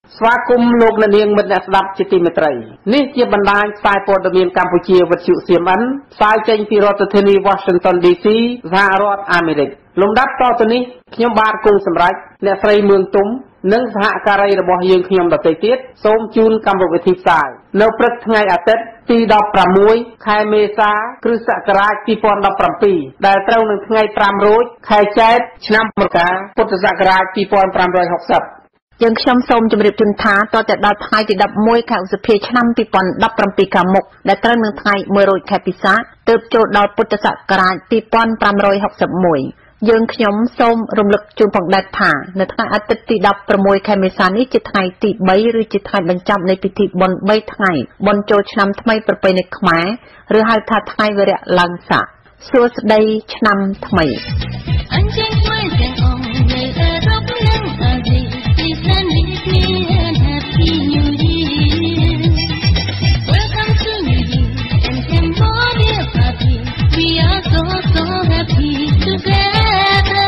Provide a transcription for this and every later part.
ស្វាគមន៍លោកនាងមិត្តអ្នកស្ដាប់ជាទីមេត្រីនេះជាបណ្ដាញផ្សាយព័ត៌មានកម្ពុជាវិទ្យុ CMN ផ្សាយចេញពីរដ្ឋធានី Washington DC សហរដ្ឋអាមេរិកលំដាប់តទៅនេះខ្ញុំបាទគង់សម្រេចអ្នកស្រីមឿងទុំនិងសហការីរបស់យើងខ្ញុំដទៃទៀតសូមជូនកម្មវិធីផ្សាយនៅព្រឹកថ្ងៃអាទិត្យទី16ខែមេសាគ្រិស្តសករាជ2017ដែលត្រូវនឹងថ្ងៃ5រោចខែចែកឆ្នាំមករាពុទ្ធសករាជ2560 យើងខ្ញុំសូមជម្រាបជូនថាតទៅដល់ថ្ងៃទី11ខែឧសភាឆ្នាំ2017ខាងមុខដែលត្រូវនឹងថ្ងៃ1រោចខែពិសាទើបចូលដល់ពុទ្ធសករាជ2561យើងខ្ញុំសូមរំលឹកជូនផងដែរថានៅថ្ងៃអាទិត្យទី16ខែមេសានេះជាថ្ងៃទី3ឬជាថ្ងៃបញ្ចប់នៃពិធីបុណ្យ3ថ្ងៃបុណ្យចូលឆ្នាំថ្មីប្រពៃណីខ្មែរឬហៅថាថ្ងៃវិរៈឡើងស័កសួស្តីឆ្នាំថ្មីអញ្ជើញថ្មីទាំងអស់នៃអឺរ៉ុបនិងអាស៊ីPlease meet me and Happy New Year. Welcome to New Year and Cambodia party. We are so happy together.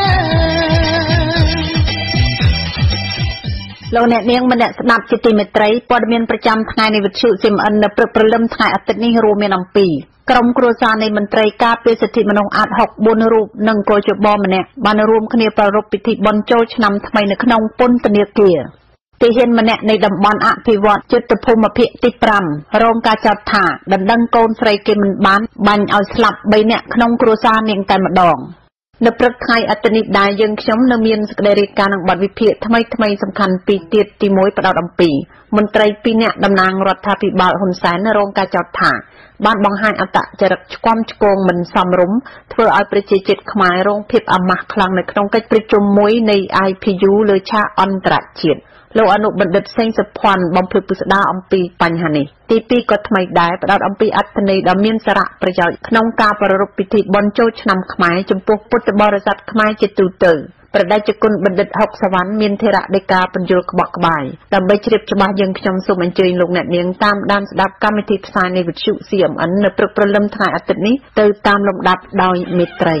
លោកអ្នកនាងម្នាក់ស្ដាប់ជាទីមេត្រីព័ត៌មានប្រចាំថ្ងៃនៃវិទ្យុ CMN នៅព្រឹកព្រលឹមថ្ងៃអាទិត្យនេះរួមមានអំពីក្រុមគ្រួសារនៃមន្ត្រីការពារសិទ្ធិមនុស្សអាត64រូបនិងកោជបម្នាក់បានរួមគ្នាប្រារព្ធពិធីបុណ្យចូលឆ្នាំថ្មីនៅក្នុងពន្ធនាគារទាហានម្នាក់នៃតំបន់អភិវឌ្ឍយុទ្ធភូមិភាគទី5រងការចោទថាដណ្ដឹងកូនស្រីគេមិនបានបាញ់ឲ្យស្លាប់3នាក់ក្នុងគ្រួសារនាងតែម្ដងនៅព្រឹកថ្ងៃអាទិត្យនេះដែរយើងខ្ញុំនៅមានសេចក្តីរាយការណ៍នឹងបទវិភាគថ្មីសំខាន់ពីរទៀតទី1ផ្ដោតអំពីមន្ត្រី2នាក់តំណាងរដ្ឋាភិបាលហ៊ុនសែនរងការចោទថាបានបង្ហាញអត្តចរិតឆ្គាំឆ្គងមិនសមរម្យធ្វើឲ្យប្រជាជាតិខ្មែររងភាពអាម៉ាស់ខ្លាំងនៅក្នុងកិច្ចប្រជុំមួយនៃ IPU លើឆាកអន្តរជាតិលោកអនុបណ្ឌិតសេងសុភ័ណ្ឌបំភ្លឺពិស្ដារអំពីបញ្ហានេះទី2ក៏ថ្មីដែរផ្ដោតអំពីអត្ថន័យដ៏មានសារៈប្រយោជន៍ក្នុងការប្រារព្ធពិធីបុណ្យចូលឆ្នាំខ្មែរចំពោះពុទ្ធបរិស័ទខ្មែរជាទូទៅប្រដេជគុណបណ្ឌិតហុកសវណ្ណមានធរៈដីកាបញ្យលក្បោះក្បាយដើម្បីជ្រាបច្បាស់យើងខ្ញុំសូមអញ្ជើញលោកអ្នកនាងតាមដានស្ដាប់កម្មវិធីផ្សាយនៃវិទ្យុ CMN នៅព្រឹកព្រលឹមថ្ងៃអាទិត្យនេះទៅតាមលំដាប់ដោយមេត្រី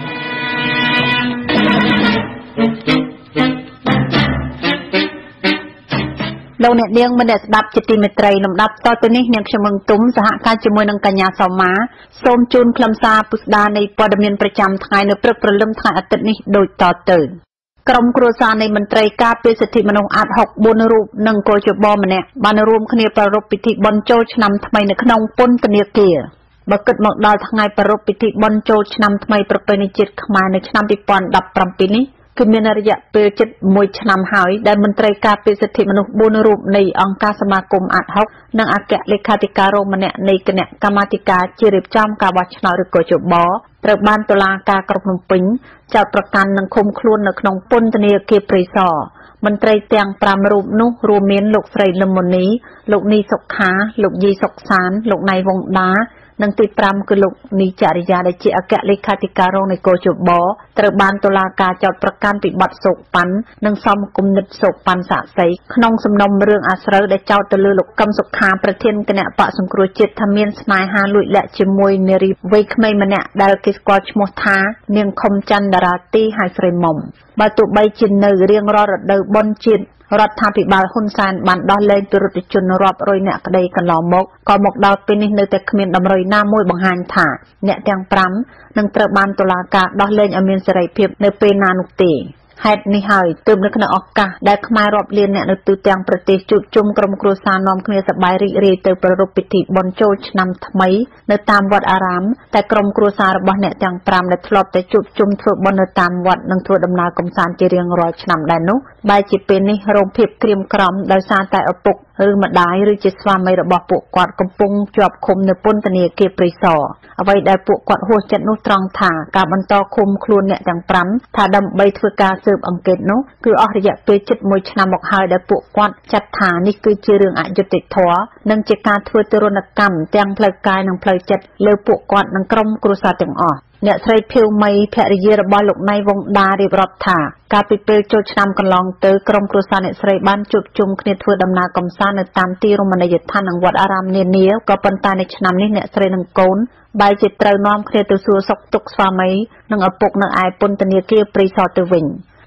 លោកអ្នកនាងមិនដែលស្ដាប់ជាទីមេត្រីលំដាប់តទៅនេះនាងខ្ញុំមឹងទុំសហការជាមួយនឹងកញ្ញាសោមាសូមជូនខ្លឹមសារពុស្ដានៃព័ត៌មានប្រចាំថ្ងៃនៅព្រឹកព្រលឹមថ្ងៃអាទិត្យនេះដូចតទៅក្រុមគ្រួសារនៃមន្ត្រីការពារសិទ្ធិមនុស្សអាត64រូបនិងកោជបម្នាក់បានរួមគ្នាប្រារព្ធពិធីបុណ្យចូលឆ្នាំថ្មីនៅក្នុងពន្ធនាគារបើគិតមកដល់ថ្ងៃប្រារព្ធពិធីបុណ្យចូលឆ្នាំថ្មីប្រពៃណីជាតិខ្មែរនៅឆ្នាំ2017នេះគឺមានរយៈពេលជិត1ឆ្នាំហើយដែលមន្ត្រីការពារសិទ្ធិមនុស្ស4រូបនៃអង្គការសមាគមអាត60និងអគ្គលេខាធិការរងម្នាក់នៃគណៈកម្មាធិការជារៀបចំការបោះឆ្នោតឬកោជបត្រូវបានតុលាការក្រុងភ្នំពេញចោទប្រកាន់និងឃុំខ្លួននៅក្នុងពន្ធនាគារព្រៃសរមន្ត្រីទាំង5រូបនោះរួមមានលោកស្រីលឹមមុនីលោកនីសុខាលោកយីសុកសានលោកណៃវងដានិងទី5គឺលោកនីចរិយាដែលជាអគ្គលេខាធិការរងនៃកោជបត្រូវបានតុលាការចោទប្រកាន់ពីបទសោកប៉ាន់និងសមគំនិតសោកប៉ាន់សាក្សីក្នុងសំណុំរឿងអាស្រូវដែលចោទទៅលើលោកកឹមសុខាប្រធានគណៈបកសង្គ្រោះជាតិថាមានស្នេហាលួចលាក់ជាមួយនារីវ័យក្មេងម្នាក់ដែលគេស្គាល់ឈ្មោះថានាងខុមច័ន្ទតារាទីហៅស្រីមុំបើទោះបីជានៅរៀងរាល់រដូវបុណ្យជាតិរដ្ឋាភិបាលហ៊ុនសែនបានដោះលែងពលរដ្ឋជនរាប់រយនាក់ក្តីកន្លងមកក៏មកដល់ពេលនេះនៅតែគ្មានដំរីណាមួយបង្ហាញថាអ្នកទាំង5នឹងត្រូវបានតុលាការដោះលែងឲ្យមានសេរីភាពនៅពេលណានោះទេហេតុនេះហើយទើបនៅក្នុងឱកាសដែលខ្មែររាប់លានអ្នកនៅទូទាំងប្រទេសជួបជុំក្រុមគ្រួសារនាំគ្នាសប្បាយរីករាយទៅប្រារព្ធពិធីបុណ្យចូលឆ្នាំថ្មីនៅតាមវត្តអារាមតែក្រុមគ្រួសាររបស់អ្នកទាំង5ដែលធ្លាប់តែជួបជុំធ្វើបុណ្យនៅតាមវត្តនិងធ្វើដំណើរកម្សាន្តជារៀងរាល់ឆ្នាំដែរនោះបែរជាពេលនេះរងភាពក្រៀមក្រំដោយសារតែឪពុកឬម្ដាយឬជាស្វាមីរបស់ពួកគាត់កំពុងជាប់ឃុំនៅពន្ធនាគារព្រៃសរអ្វីដែលពួកគាត់ហួសចិត្តនោះត្រង់ថាការបន្តឃុំខ្លួនអ្នកទាំង5ថាដើម្បីធ្វើការស៊ើបអង្កេតនោះគឺអស់រយៈពេលជិត1ឆ្នាំមកហើយដែលពួកគាត់ចាត់ថានេះគឺជារឿងអយុត្តិធម៌និងជាការធ្វើទរណកម្មទាំងផ្លូវកាយនិងផ្លូវចិត្តលើពួកគាត់និងក្រុមគ្រួសារទាំងអស់អ្នកស្រីភៀវមីភរិយារបស់លោកណៃវងដារៀបរាប់ថាកាលពីពេលចូលឆ្នាំកន្លងទៅក្រុមគ្រួសារអ្នកស្រីបានជួបជុំគ្នាធ្វើដំណើរកម្សាន្តនៅតាមទីរមណីយដ្ឋាននិងវត្តអារាមនានាក៏ប៉ុន្តែនៅឆ្នាំនេះអ្នកស្រីនិងកូនបែរជាត្រូវនាំគ្នាទៅសួរសុខទុក្ខស្វាមីនិងឪពុកនៅឯពន្ធនាគារព្រៃសរទៅវិញ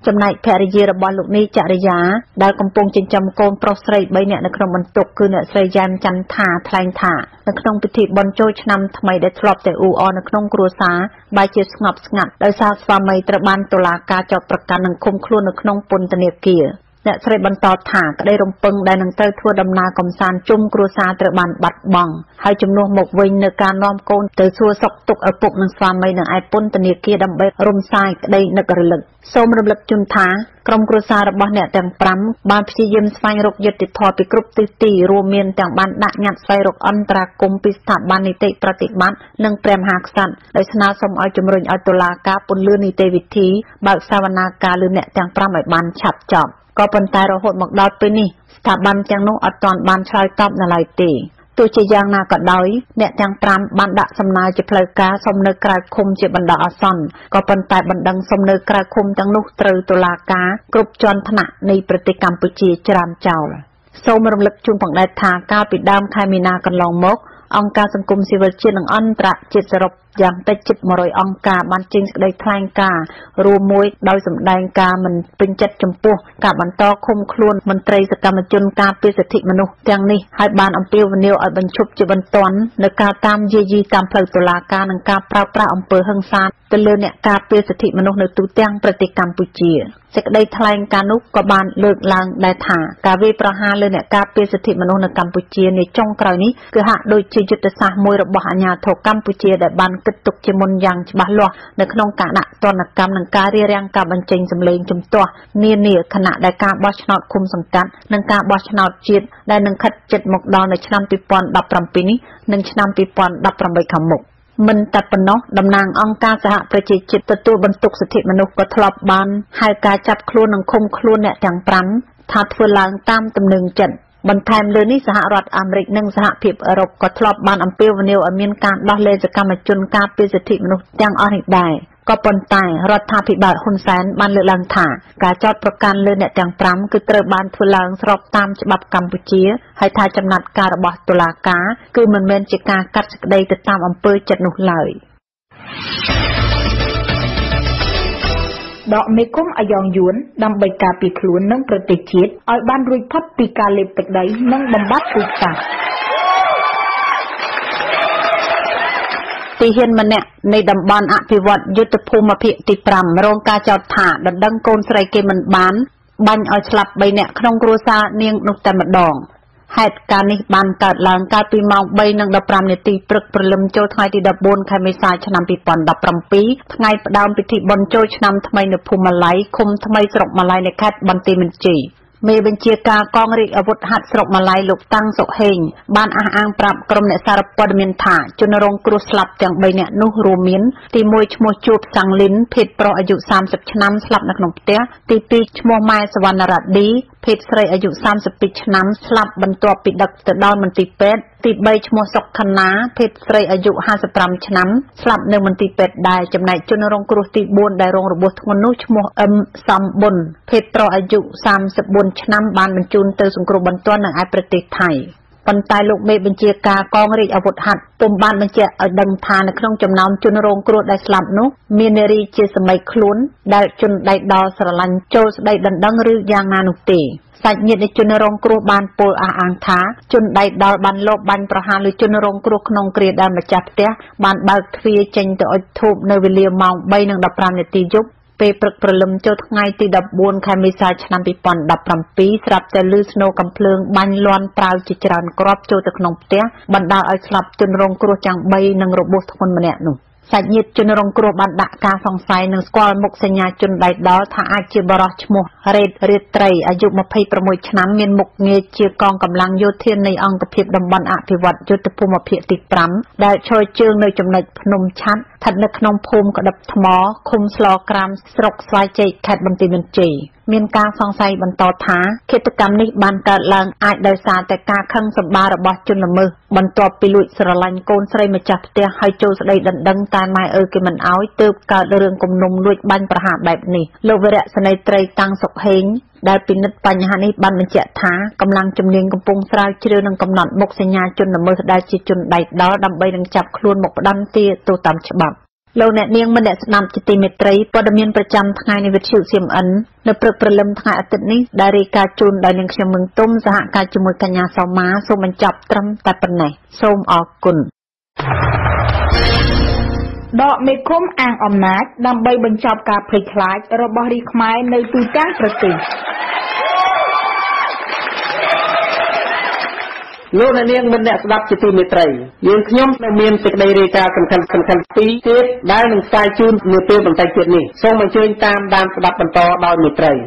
ចំណែកភរិយារបស់លោកនេះចរិយាដែលកំពុងចិញ្ចឹមកូនប្រុសស្រី3នាក់នៅក្នុងបន្ទុកគឺអ្នកស្រីយ៉ែមច័ន្ទថាថ្លែងថានៅក្នុងពិធីបុណ្យចូលឆ្នាំថ្មីដែលធ្លាប់តែអ៊ូអរនៅក្នុងគ្រួសារបែរជាស្ងប់ស្ងាត់ដោយសារស្វាមីត្រូវបានតុលាការចោទប្រកាន់និងឃុំខ្លួននៅក្នុងពន្ធនាគារអ្នកស្រីបន្តថាក្តីរំពឹងដែលនឹងត្រូវធ្វើដំណើរកំសាន្តជុំគ្រួសារត្រូវបានបាត់បង់ហើយជំនួសមកវិញនៅការនាំកូនទៅសួរសុខទុក្ខឪពុកនិងស្វាមីនៅឯពន្ធនាគារដើម្បីរំសាយក្តីនឹករលឹកសូមរំលឹកជូនថាក្រុមគ្រួសាររបស់អ្នកទាំង5បានព្យាយាមស្វែងរកយុត្តិធម៌ពីគ្រប់ទិសទីរួមមានទាំងបានដាក់ញត្តិស្វែងរកអន្តរាគមន៍ពីស្ថាប័ននីតិប្រតិបត្តិនិងព្រះមហាក្សត្រដោយស្នើសុំឲ្យជំរុញឲ្យតុលាការពន្យានីតិវិធីបើកសវនាការលើអ្នកទាំង5ឲ្យបានឆាប់ចប់ក៏ប៉ុន្តែរហូតមកដល់ពេលនេះស្ថាប័នទាំងនោះអត់ទាន់បានឆ្លើយតបនៅឡើយទេទោះជាយ៉ាងណាក៏ដោយអ្នកទាំង5បានដាក់សំណើជាផ្លូវការសុំនៅក្រៅឃុំជាបណ្ដោះអាសន្នក៏ប៉ុន្តែបណ្ដឹងសុំនៅក្រៅឃុំទាំងនោះត្រូវតុលាការគ្រប់ជាន់ថ្នាក់នៃប្រទេសកម្ពុជាច្រានចោលសូមរំលឹកជូនផងដែរថាកាលពីដើមខែមីនាកន្លងមកអង្គការសង្គមស៊ីវិលជាតិនិងអន្តរជាតិសរុបយ៉ាងតិចជិត100អង្គការបានចេញសេចក្តីថ្លែងការណ៍រួមមួយដោយសម្ដែងការមិនពេញចិត្តចំពោះការបន្តឃុំខ្លួនមន្ត្រីសកម្មជនការពារសិទ្ធិមនុស្សទាំងនេះហើយបានអំពាវនាវឲ្យបញ្ឈប់ជាបន្ទាន់នៅការតាមយាយីតាមផ្លូវតុលាការនិងការប្រើប្រាស់អំពើហិង្សាទៅលើអ្នកការពារសិទ្ធិមនុស្សនៅទូទាំងប្រទេសកម្ពុជាសេចក្តីថ្លែងការណ៍នោះក៏បានលើកឡើងដែរថាការវាយប្រហារលើអ្នកការពារសិទ្ធិមនុស្សនៅកម្ពុជានាចុងក្រោយនេះគឺហាក់ដូចជាយុទ្ធសាស្ត្រមួយរបស់អាជ្ញាធរកម្ពុជាដែលបានគិតទុកជាមុនយ៉ាងច្បាស់លាស់នៅក្នុងការដាក់ទណ្ឌកម្មនិងការរារាំងការបញ្ចេញសម្លេងជំទាស់នានាខណៈដែលការបោះឆ្នោតឃុំសង្កាត់និងការបោះឆ្នោតជាតិដែលនឹងខិតជិតមកដល់នៅឆ្នាំ2017នេះនិងឆ្នាំ2018ខាងមុខមិនតែប៉ុណ្ណោះតំណាងអង្គការសហប្រជាជាតិទទួលបន្ទុកសិទ្ធិមនុស្សក៏ធ្លាប់បានហៅការចាប់ខ្លួននិងឃុំខ្លួនអ្នកទាំង5ថាធ្វើឡើងតាមទំនឹងចិត្តបន្ថែមលើនេះសហរដ្ឋអាមេរិកនិងសហភាពអឺរ៉ុបក៏ធ្លាប់បានអំពាវនាវឲ្យមានការដោះលែងសកម្មជនការពារសិទ្ធិមនុស្សទាំងអស់នេះដែរក៏ប៉ុន្តែរដ្ឋាភិបាលហ៊ុនសែនបានលើកឡើងថាការចោទប្រកាន់លើអ្នកទាំង5គឺត្រូវបានធ្វើឡើងស្របតាមច្បាប់កម្ពុជាហើយថាចំណាត់ការរបស់តុលាការគឺមិនមែនជាការកាត់សេចក្តីទៅតាមអំពើចិត្តនោះឡើយដកមេគុំអាយ៉ងយួនដើម្បីការពារខ្លួននិងប្រទេសជាតិឲ្យបានរួចផុតពីការលេបទឹកដីនិងបំបត្តិពូជសាសន៍ទីហ៊ានម្នាក់នៃតំបន់អភិវឌ្ឍយុទ្ធភូមិភាគទី5រងការចោទថាដណ្ដឹងកូនស្រីគេមិនបានបាញ់ឲ្យស្លាប់3នាក់ក្នុងគ្រួសារនាងនោះតែម្ដងហេតុការណ៍នេះបានកើតឡើងកាលពីម៉ោង 3:15 នាទីព្រឹកព្រលឹមចូលថ្ងៃទី14ខែមេសាឆ្នាំ2017ថ្ងៃផ្ដើមពិធីបុណ្យចូលឆ្នាំថ្មីនៅភូមិម៉ាឡៃឃុំថ្មីស្រុកម៉ាឡៃនៅខេត្តបន្ទាយមានជ័យមេបញ្ជាការកងរាជអាវុធហត្ថស្រុកម៉ាឡៃលោកតាំងសុហេងបានអះអាងប្រាប់ក្រុមអ្នកសារព័ត៌មានថាជនរងគ្រោះស្លាប់ទាំង3នាក់នោះរួមមានទី1ឈ្មោះជួបសាំងលីនភេទប្រុសអាយុ30ឆ្នាំស្លាប់នៅក្នុងផ្ទះទី2ឈ្មោះម៉ែសវណ្ណរ៉ាឌីភេទស្រីអាយុ32ឆ្នាំស្លាប់បន្ទាប់ពីដឹកទៅដល់មន្ទីរពេទ្យទី3ឈ្មោះសុកខណាភេទស្រីអាយុ55ឆ្នាំស្លាប់នៅមន្ទីរពេទ្យដែរចំណែកជនរងគ្រោះទី4ដែលរងរបួសធ្ងន់នោះឈ្មោះអឹមសំប៊ុនភេទប្រុសអាយុ34ឆ្នាំបានបញ្ជូនទៅសង្គ្រោះបន្ទាន់នៅឯប្រទេសថៃប៉ុន្តែលោកមេបញ្ជាការកងរាជអាវុធហត្ថពុំបានបញ្ជាក់ឲ្យដឹងថានៅក្នុងចំណោមជនរងគ្រោះដែលស្លាប់នោះមាននារីជាសមីខ្លួនដែលជនដៃដល់ស្រឡាញ់ចូលស្ដីដណ្ដឹងឬយ៉ាងណានោះទេសាច់ញាតិនៃជនរងគ្រោះបានពោលអះអាងថាជនដៃដល់បានលបបាញ់ប្រហារលើជនរងគ្រោះក្នុងគ្រាដែលម្ចាស់ផ្ទះបានបើកទ្វារចេញទៅអុជធូបនៅវេលាម៉ោង 3:15 នាទីយប់ពេលព្រឹកព្រលឹមចូលថ្ងៃទី14ខែមេសាឆ្នាំ2017ស្រាប់តែឮស្នូរកាំភ្លើងបាញ់លាន់ប្រាវជាច្រើនគ្រាប់ចូលទៅក្នុងផ្ទះបណ្ដាលឲ្យស្លាប់ជនរងគ្រោះទាំង3និងរបួសធ្ងន់ម្នាក់នោះសាច់ញាតិជនរងគ្រោះបានដាក់ការសង្ស័យនិងស្គាល់មុខសញ្ញាជនដៃដល់ថាអាចជាបរិសុទ្ធឈ្មោះរ៉េតរាត្រីអាយុ26ឆ្នាំមានមុខងារជាកងកម្លាំងយោធានៃអង្គភាពតំបន់អភិវឌ្ឍយុទ្ធភូមិភាគទី5ដែលឈរជើងនៅចំណុចភ្នំឆាត់ស្ថិតនៅក្នុងភូមិក្តឹបថ្មឃុំស្លក្រាមស្រុកស្វាយជ័យខេត្តបន្ទាយមានជ័យមានការសង្ស័យបន្តថាឃាតកម្មនេះបានកើតឡើងអាចដោយសារតែការខឹងសម្បាររបស់ជនល្មើសបន្ទាប់ពីលួចស្រឡាញ់កូនស្រីម្ចាស់ផ្ទះហើយចូលស្ដីដណ្ដឹងតែម៉ែឪគេមិនអោយទើបកើតរឿងគំនុំលួចបាញ់ប្រហារបែបនេះលោកវរៈសេនីយ៍ត្រីតាំងសុកហេងដែលពិនិត្យបញ្ហានេះបានបញ្ជាក់ថាកម្លាំងជំនាញកំពុងស្រាវជ្រាវនិងកំណត់មុខសញ្ញាជនល្មើសដែលជាជនដៃដល់ដើម្បីនឹងចាប់ខ្លួនមកផ្ដន្ទាទោសតាមច្បាប់លោកអ្នកនាងមិនអ្នកស្ដាប់ជាទីមេត្រីព័ត៌មានប្រចាំថ្ងៃនៃវិទ្យុ CMN នៅព្រឹកព្រលឹមថ្ងៃអាទិត្យនេះដែលរាយការណ៍ជូនដោយនាងខ្ញុំមឹងទុំសហការជាមួយកញ្ញាសោមាសូមបញ្ចប់ត្រឹមតែប៉ុណ្ណេះសូមអរគុណដកមេឃុំអាងអំណាចដើម្បីបញ្ចប់ការភ័យខ្លាចរបស់រាជខ្មែរនៅទូទាំងប្រទេសលោកអ្នកនាងមិនអ្នកស្ដាប់ជាទីមេត្រីយើងខ្ញុំនៅមានសេចក្តីរាយការណ៍សំខាន់ៗពីរទៀតដែលនឹងផ្សាយជូននាពេលបន្តិចទៀតនេះសូមអញ្ជើញតាមដានស្ដាប់បន្តដោយមេត្រី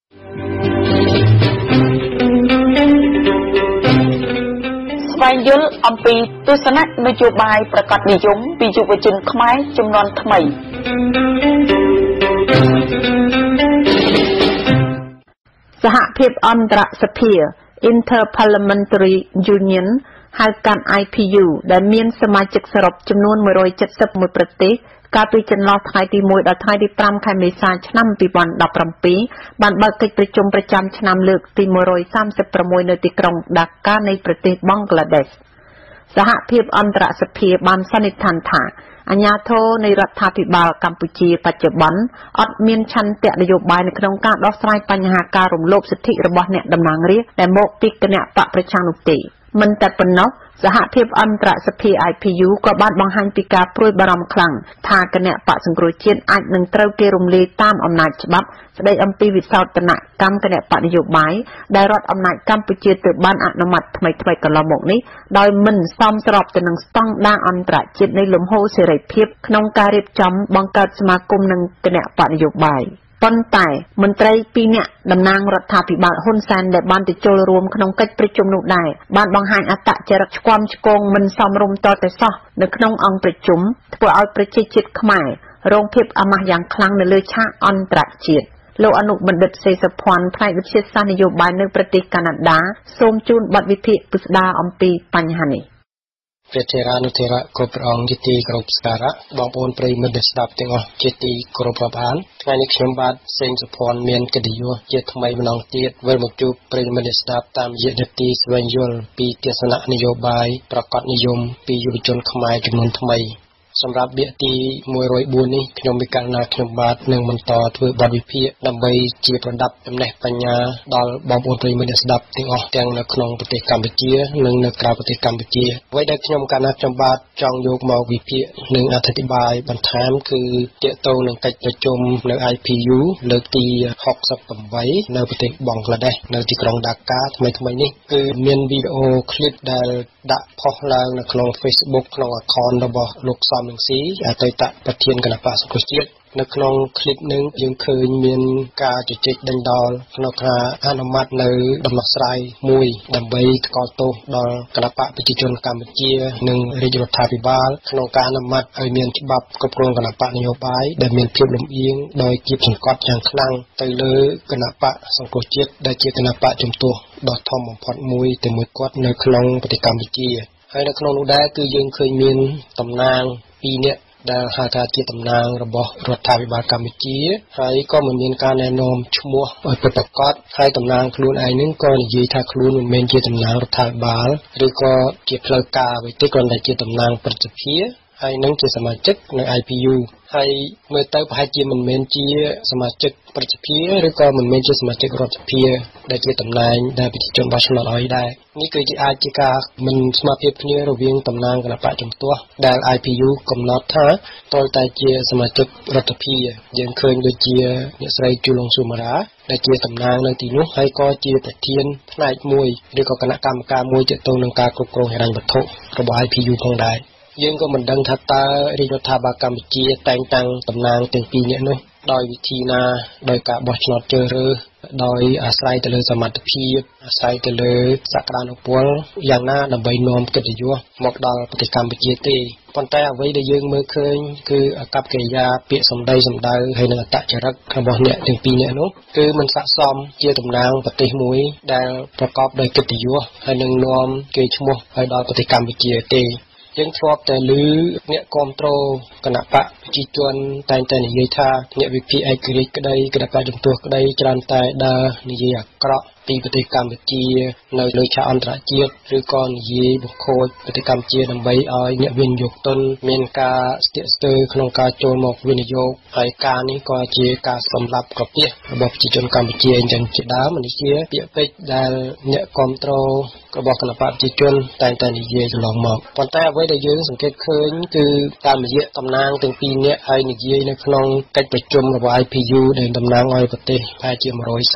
ស្វែងយល់អំពីទស្សនៈនយោបាយប្រកបនិយមពីយុវជនខ្មែរជំនាន់ថ្មីសហភាពអន្តរសភា Interparliamentary Union ហៅកាត់ IPU ដែលមានសមាជិកសរុបចំនួន171ប្រទេសកាលពីចន្លោះថ្ងៃទី1ដល់ថ្ងៃទី5ខែមេសាឆ្នាំ2017បានបើកកិច្ចប្រជុំប្រចាំឆ្នាំលើកទី136នៅទីក្រុងដាកានៃប្រទេសបង់ក្លាដេសសហភាពអន្តរសភាបានសន្និដ្ឋានថាអាញាធរនៃរដ្ឋាភិបាលកម្ពុជាបច្ចុប្បន្នអត់មានឆន្ទៈនយោបាយនៅក្នុងការដោះស្រាយបញ្ហាការរំលោភសិទ្ធិរបស់អ្នកតំណាងរាស្ត្រដែលមកពីគណៈបកប្រឆាំងនោះទេមិនតែប៉ុណ្ណោះសហភាពអន្តរសភា IPU ក៏បានបង្ហាញពីការព្រួយបារម្ភខ្លាំងថាគណៈបកសង្គ្រោះជាតិអាចនឹងត្រូវគេរំលាយតាមអំណាចច្បាប់ស្ដីអំពីវិសោធនកម្មគណៈបកនយោបាយដែលរដ្ឋអំណាចកម្ពុជាទើបបានអនុម័តថ្មីៗកន្លងមកនេះដោយមិនសមស្របទៅនឹងស្តង់ដារអន្តរជាតិនៃលំហូរសេរីភាពក្នុងការរៀបចំបង្កើតសមាគមនឹងគណៈបកនយោបាយប៉ុន្តែមន្ត្រី2នាក់តំណាងរដ្ឋាភិបាលហ៊ុនសែនដែលបានទៅចូលរួមក្នុងកិច្ចប្រជុំនោះដែរបានបង្ហាញអត្តចរិតឆ្គាំឆ្គងមិនសមរម្យតតែសោះនៅក្នុងអង្គប្រជុំធ្វើឲ្យប្រជាជាតិខ្មែររងភាពអាម៉ាស់យ៉ាងខ្លាំងនៅលើឆាកអន្តរជាតិលោកអនុបណ្ឌិតសេសុភ័ណ្ឌផ្នែកវិទ្យាសាស្ត្រនយោបាយនៅប្រទេសកាណាដាសូមជូនបទវិភាគពិស្ដារអំពីបញ្ហានេះព្រះធេរានុធេរៈគ្រប់ព្រះអង្គជាទីគោរពសក្ការៈបងប្អូនប្រិយមិត្តដែលស្ដាប់ទាំងអស់ជាទីគោរពរាប់អានថ្ងៃនេះខ្ញុំបាទសេងសុភ័ណ្ឌមានកិត្តិយសជាថ្មីម្ដងទៀតវិលមកជួបប្រិយមិត្តដែលស្ដាប់តាមរយៈនីតិស្វែងយល់ពីទស្សនៈនយោបាយប្រកបនិយមពីយុវជនខ្មែរចំនួនថ្មីសម្រាប់វគ្គទី104នេះខ្ញុំមានករណីខ្ញុំបាទនឹងបន្តធ្វើបទវិភាគដើម្បីជាប្រដាប់ចំណេះបញ្ញាដល់បងប្អូនប្រិយមិត្តដែលស្ដាប់ទាំងអស់ទាំងនៅក្នុងប្រទេសកម្ពុជានិងនៅក្រៅប្រទេសកម្ពុជាអ្វីដែលខ្ញុំបាទចង់យកមកវិភាគនិងអធិប្បាយបន្ថែមគឺទាក់ទងនឹងកិច្ចប្រជុំនៅ IPU លើកទី68នៅប្រទេសបង់ក្លាដេសនៅទីក្រុងដាកាថ្មីនេះគឺមានវីដេអូឃ្លីបដែលដាក់ផុសឡើងនៅក្នុង Facebook ក្នុង account របស់លោកសំនឹងស៊ីអតីតប្រធានគណៈបក្សសង្គ្រោះជាតិនៅក្នុងឃ្លីបនឹងយើងឃើញមានការជជែកដេញដោលក្នុងការអនុម័តនៅដំណោះស្រាយមួយដើម្បីថ្កោលទោសដល់គណៈបកប្រជាជនកម្ពុជានិងរាជរដ្ឋាភិបាលក្នុងការអនុម័តឲ្យមានច្បាប់គ្រប់គ្រងគណៈបកនយោបាយដែលមានភាពលំអៀងដោយគៀបសង្កត់យ៉ាងខ្លាំងទៅលើគណៈបកសង្គ្រោះជាតិដែលជាគណៈបកជំទាស់ដ៏ធំបំផុតមួយទៅមួយគាត់នៅក្នុងប្រទេសកម្ពុជាហើយនៅក្នុងនោះដែរគឺយើងឃើញមានតំណាង2នាក់ដែលហៅថាជាតំណាងរបស់រដ្ឋាភិបាលកម្ពុជាហើយក៏មិនមានការណែនាំឈ្មោះឲ្យពិតប្រាកដហើយតំណាងខ្លួនឯងនឹងក៏និយាយថាខ្លួនមិនមែនជាតំណាងរដ្ឋាភិបាលឬក៏ជាផ្លូវការអ្វីទេគ្រាន់តែជាតំណាងព្រឹទ្ធសភាហើយនឹងជាសមាជិកនៅ IPU ហើយមើលទៅប្រហែលជាមិនមែនជាសមាជិកព្រឹទ្ធសភាឬក៏មិនមែនជាសមាជិករដ្ឋសភាដែលជាតំណែងដែលប្រជាជនបោះឆ្នោតឲ្យដែរនេះគឺជាអាចជាការមិនស្មើភាពគ្នារវាងតំណាងគណៈបកជំទាស់ដែល IPU កំណត់ថាត្រូវតែជាសមាជិករដ្ឋសភាយើងឃើញដូចជាអ្នកស្រីជូឡុងស៊ូម៉ារ៉ាដែលជាតំណាងនៅទីនោះហើយក៏ជាប្រធានផ្នែកមួយឬក៏គណៈកម្មការមួយទាក់ទងនឹងការគ្រប់គ្រងហិរញ្ញវត្ថុរបស់ IPU ផងដែរយើងក៏មិនដឹងថាតើរាជរដ្ឋាភិបាលកម្ពុជាតែងតាំងតំណាងទាំងពីរនាក់នោះដោយវិធីណាដោយការបោះឆ្នោតជ្រើសរើសដោយអាស្រ័យទៅលើសមត្ថភាពអាស្រ័យទៅលើសក្តានុពលយ៉ាងណាដើម្បីនាំកិត្តិយសមកដល់ប្រទេសកម្ពុជាទេប៉ុន្តែអ្វីដែលយើងមើលឃើញគឺអាកប្បកិរិយាពាក្យសម្ដីសម្ដៅហើយនិងអត្តចរិតរបស់អ្នកទាំងពីរនាក់នោះគឺមិនស័ក្តិសមជាតំណាងប្រទេសមួយដែលប្រកបដោយកិត្តិយសហើយនឹងនាំកេរ្តិ៍ឈ្មោះឲ្យដល់ប្រទេសកម្ពុជាទេយើងធ្លាប់តែឮអ្នកគ្រប់គ្រងគណៈបកប្រជាជនតែងតែនិយាយថាអ្នកវិភាគឯករាជ្យក្តីគណៈបកជំទាស់ក្តីច្រើនតែដើរនិយាយអាក្រក់ពីប្រទេសកម្ពុជានៅលើឆាកអន្តរជាតិឬក៏និយាយបង្ខូចប្រទេសកម្ពុជាដើម្បីឲ្យអ្នកវិនិយោគទុនមានការស្ទាក់ស្ទើរក្នុងការចូលមកវិនិយោគហើយការនេះក៏ជាការសម្លាប់ក្រពះរបស់ប្រជាជនកម្ពុជាអញ្ចឹងជាដើមនេះជាពាក្យពេចន៍ដែលអ្នកគ្រប់គ្រងរបស់គណៈបកប្រជាជនតែងតែនិយាយកន្លងមកប៉ុន្តែអ្វីដែលយើងសង្កេតឃើញគឺតាមរយៈតំណាងទាំងពីរនាក់ហើយនិយាយនៅក្នុងកិច្ចប្រជុំរបស់ IPU ដែលតំណាងឲ្យប្រទេសប្រហែលជា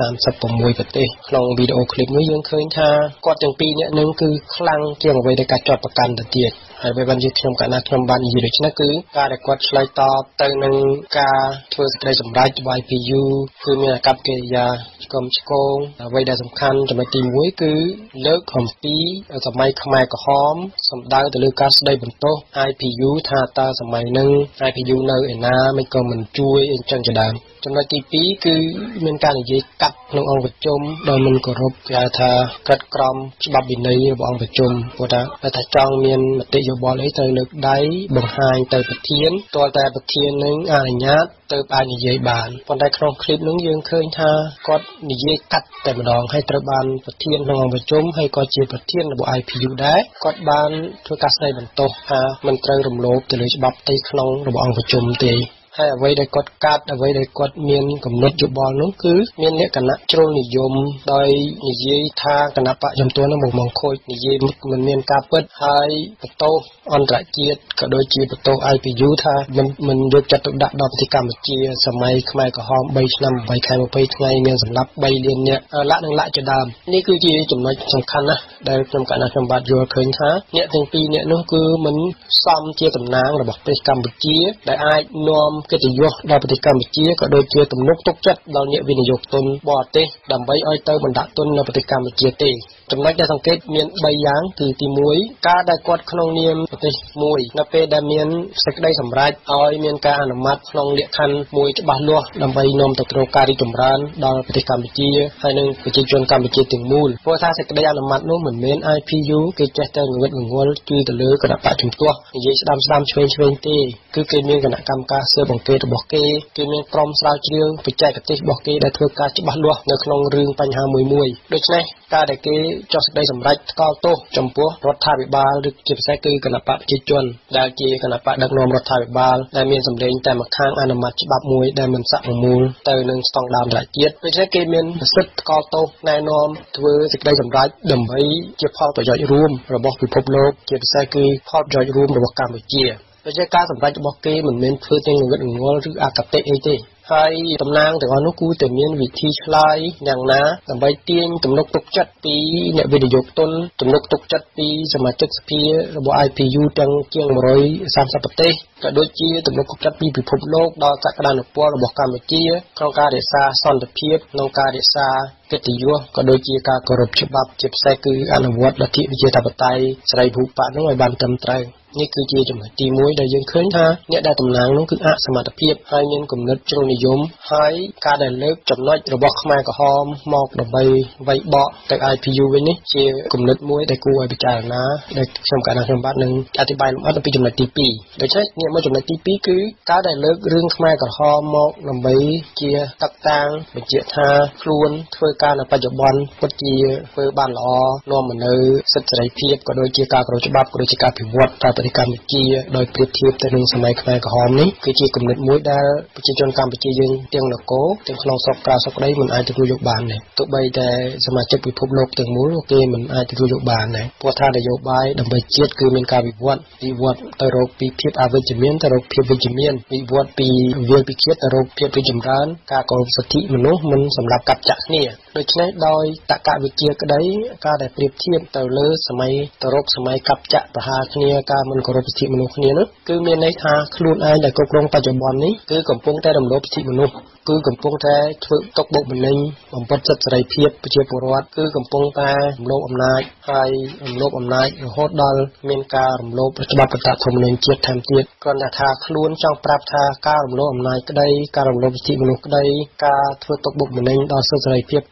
136ប្រទេសក្នុងវីដេអូឃ្លីបនេះយើងឃើញថាគាត់ទាំងពីរនាក់នឹងគឺខ្លាំងជាងអ្វីដែលការចាត់ប្រកាន់ទៅទៀតហើយពេលបានយើងខ្ញុំកាលណាខ្ញុំបាននិយាយដូច្នេះគឺការដែលគាត់ឆ្លើយតបទៅនឹងការធ្វើសេចក្តីសម្រេចរបស់ IPU គឺមានអាកប្បកិរិយាឆ្កំឆ្គងអ្វីដែលសំខាន់ចំណុចទី1គឺលើកអំពីសម័យខ្មែរក្រហមសំដៅទៅលើការស្ដីបន្ទោស IPU ថាតើសម័យនឹង IPU នៅឯណាមិនក៏មិនជួយអញ្ចឹងជាដើមចំណុចទី2គឺមានការនិយាយកាត់ក្នុងអង្គប្រជុំដោយមិនគោរពគេហៅថាក្រិតក្រមច្បាប់វិន័យរបស់អង្គប្រជុំព្រោះថាចង់មានមតិយោបល់អីត្រូវលើកដៃបង្ហាញទៅប្រធានទាល់តែប្រធាននឹងអនុញ្ញាតទៅអាចនិយាយបានប៉ុន្តែក្នុងคลิปនោះយើងឃើញថាគាត់និយាយកាត់តែម្ដងហើយត្រូវបានប្រធានក្នុងអង្គប្រជុំហើយក៏ជាប្រធានរបស់ IPU ដែរគាត់បានធ្វើការស្ដីបន្ទោសថាមិនត្រូវរំលោភទៅលើច្បាប់ផ្ទៃក្នុងរបស់អង្គប្រជុំទេហើយអ្វីដែលគាត់កាត់អ្វីដែលគាត់មានកំណត់យោបល់នោះគឺមានលក្ខណៈជ្រុលនិយមដោយនិយាយថាគណៈបកចំនួននោះមកខូចនិយាយមិនមានការពិតហើយបន្ទោសអន្តរជាតិក៏ដូចជាបន្ទោស IPU ថាមិនយកចិត្តទុកដាក់ដល់ប្រទេសកម្ពុជាសម័យខ្មែរក្រហម3ឆ្នាំ8ខែ20ថ្ងៃមានសម្លាប់3លាននាក់លក្ខនឹងលក្ខជាដើមនេះគឺជាចំណុចសំខាន់ណាស់ដែលខ្ញុំកណ្ដាលខ្ញុំបាទយល់ឃើញថាអ្នកទាំងពីរនាក់នោះគឺមិនសមជាតំណាងរបស់ប្រទេសកម្ពុជាដែលអាចនាំកិត្តិយសដល់ប្រទេសកម្ពុជាក៏ដូចជាទំនុកទុកចិត្តដល់អ្នកវិនិយោគទុនបរទេសដើម្បីឲ្យទៅបណ្ដាក់ទុននៅប្រទេសកម្ពុជាទេចំណុចដែលសង្កេតមាន3យ៉ាងគឺទី1ការដែលគាត់ក្នុងនាមប្រទេសមួយនៅពេលដែលមានសេចក្តីសម្រេចឲ្យមានការអនុម័តក្នុងលក្ខខណ្ឌមួយច្បាស់លាស់ដើម្បីនាំទៅสู่ការរីកចម្រើនដល់ប្រទេសកម្ពុជាហើយនិងប្រជាជនកម្ពុជាទាំងមូលព្រោះថាសេចក្តីអនុម័តនោះមិនមែន IPU គេចេះតែងងឹតងងល់ជួយទៅលើគណៈបកជំទាស់និយាយស្ដាំឆ្វេងទេគឺគេមានគណៈកម្មការស៊ើបអង្កេតរបស់គេមានក្រុមស្រាវជ្រាវបច្ចេកទេសរបស់គេដែលធ្វើការច្បាស់លាស់នៅក្នុងរឿងបញ្ហាមួយដូច្នេះការដែលគេចុះសេចក្តីសម្រេចថ្កោលទោសចំពោះរដ្ឋាភិបាលឬជាពិសេសគឺគណៈបកប្រជាជនដែលជាគណៈបកដឹកនាំរដ្ឋាភិបាលដែលមានសម្លេងតែម្ខាងអនុម័តច្បាប់មួយដែលមិនស័ក្តិប្រមូលទៅនឹងស្តង់ដារអន្តរជាតិដូច្នេះគេមានសិទ្ធិថ្កោលទោសណែនាំធ្វើសេចក្តីសម្រេចដើម្បីជាផលប្រយោជន៍រួមរបស់ពិភពលោកជាពិសេសគឺផលប្រយោជន៍រួមរបស់កម្ពុជាដូច្នេះការសម្រេចរបស់គេមិនមែនធ្វើទាំងងឹតងងល់ឬអកតេអីទេហើយតំណាងទាំងអស់នោះគួរតែមានវិធីឆ្លើយយ៉ាងណាដើម្បីទាញទំនុកទុកចិត្តពីអ្នកវិនិយោគទុនទំនុកទុកចិត្តពីសមាជិកសភារបស់ IPU ទាំងជាង130ប្រទេសក៏ដូចជាទំនុកទុកចិត្តពីពិភពលោកដល់សក្តានុពលរបស់កម្ពុជាក្នុងការរក្សាសន្តិភាពក្នុងការរក្សាកិត្តិយសក៏ដូចជាការគោរពច្បាប់ជាពិសេសគឺអនុវត្តលទ្ធិប្រជាធិបតេយ្យសេរីភូប៉ានោះឲ្យបានត្រឹមត្រូវនេះគឺជាចំណុចទី1ដែលយើងឃើញថាអ្នកដែលតំណាងនោះគឺអសមត្ថភាពហើយមានគំនិតជ្រុលនិយមហើយការដែលលើកចំណុចរបស់ខ្មែរក្រហមមកដើម្បីវាយបកទៅ IPU វិញនេះជាគំនិតមួយដែលគួរឲ្យពិចារណាដែលខ្ញុំកណ្ដាលខ្ញុំបាទនឹងអធិប្បាយលម្អិតអំពីចំណុចទី2ដូច្នេះងាកមកចំណុចទី2គឺការដែលលើករឿងខ្មែរក្រហមមកដើម្បីជាតាក់តាំងបញ្ជាក់ថាខ្លួនធ្វើការនៅបច្ចុប្បន្នពិតជាធ្វើបានល្អនាំមកនៅសិទ្ធិសេរីភាពក៏ដូចជាការគោរពច្បាប់ក៏ដូចជាការពិវត្តប្រទេសកម្ពុជាដោយប្រៀបធៀបទៅនឹងសម័យខ្មែរក្រហមនេះគឺជាគំនិតមួយដែលប្រជាជនកម្ពុជាយើងទាំងនគរទាំងក្នុងស្រុកក្រៅស្រុកដីមិនអាចទទួលយកបានដែរទោះបីតែសមាជិកពិភពលោកទាំងមូលគេមិនអាចទទួលយកបានដែរព្រោះថានយោបាយដើម្បីជាតិគឺមានការវិវត្តទៅរកពីភាពអវិជ្ជមានទៅរកភាពវិជ្ជមានវិវត្តពីវាលពិឃាតទៅរកភាពរីកចម្រើនការគោរពសិទ្ធិមនុស្សមិនសម្រាប់កាប់ចាក់គ្នាដូច្នេះដោយតក្កវិជ្ជាក្តីការដែលប្រៀបធៀបទៅលើសម័យទៅរកសម័យកាប់ចាក់ប្រហារគ្នាការមិនគោរពសិទ្ធិមនុស្សគ្នានោះគឺមានន័យថាខ្លួនឯងដែលគ្រប់គ្រងបច្ចុប្បន្ននេះគឺកំពុងតែរំលោភសិទ្ធិមនុស្សគឺកំពុងតែធ្វើទុកបុកម្នេញបំផិតសិទ្ធិសេរីភាពប្រជាពលរដ្ឋគឺកំពុងតែរំលោភអំណាចហើយរំលោភអំណាចរហូតដល់មានការរំលោភច្បាប់រដ្ឋធម្មនុញ្ញជាតិថែមទៀតគ្រាន់តែថាខ្លួនចង់ប្រាប់ថាការរំលោភអំណាចក្តីការរំលោភសិទ្ធិមនុស្សក្តីការធ្វើទុកបុកម្នេញដល់សិទ្ធិសេរីភាពការ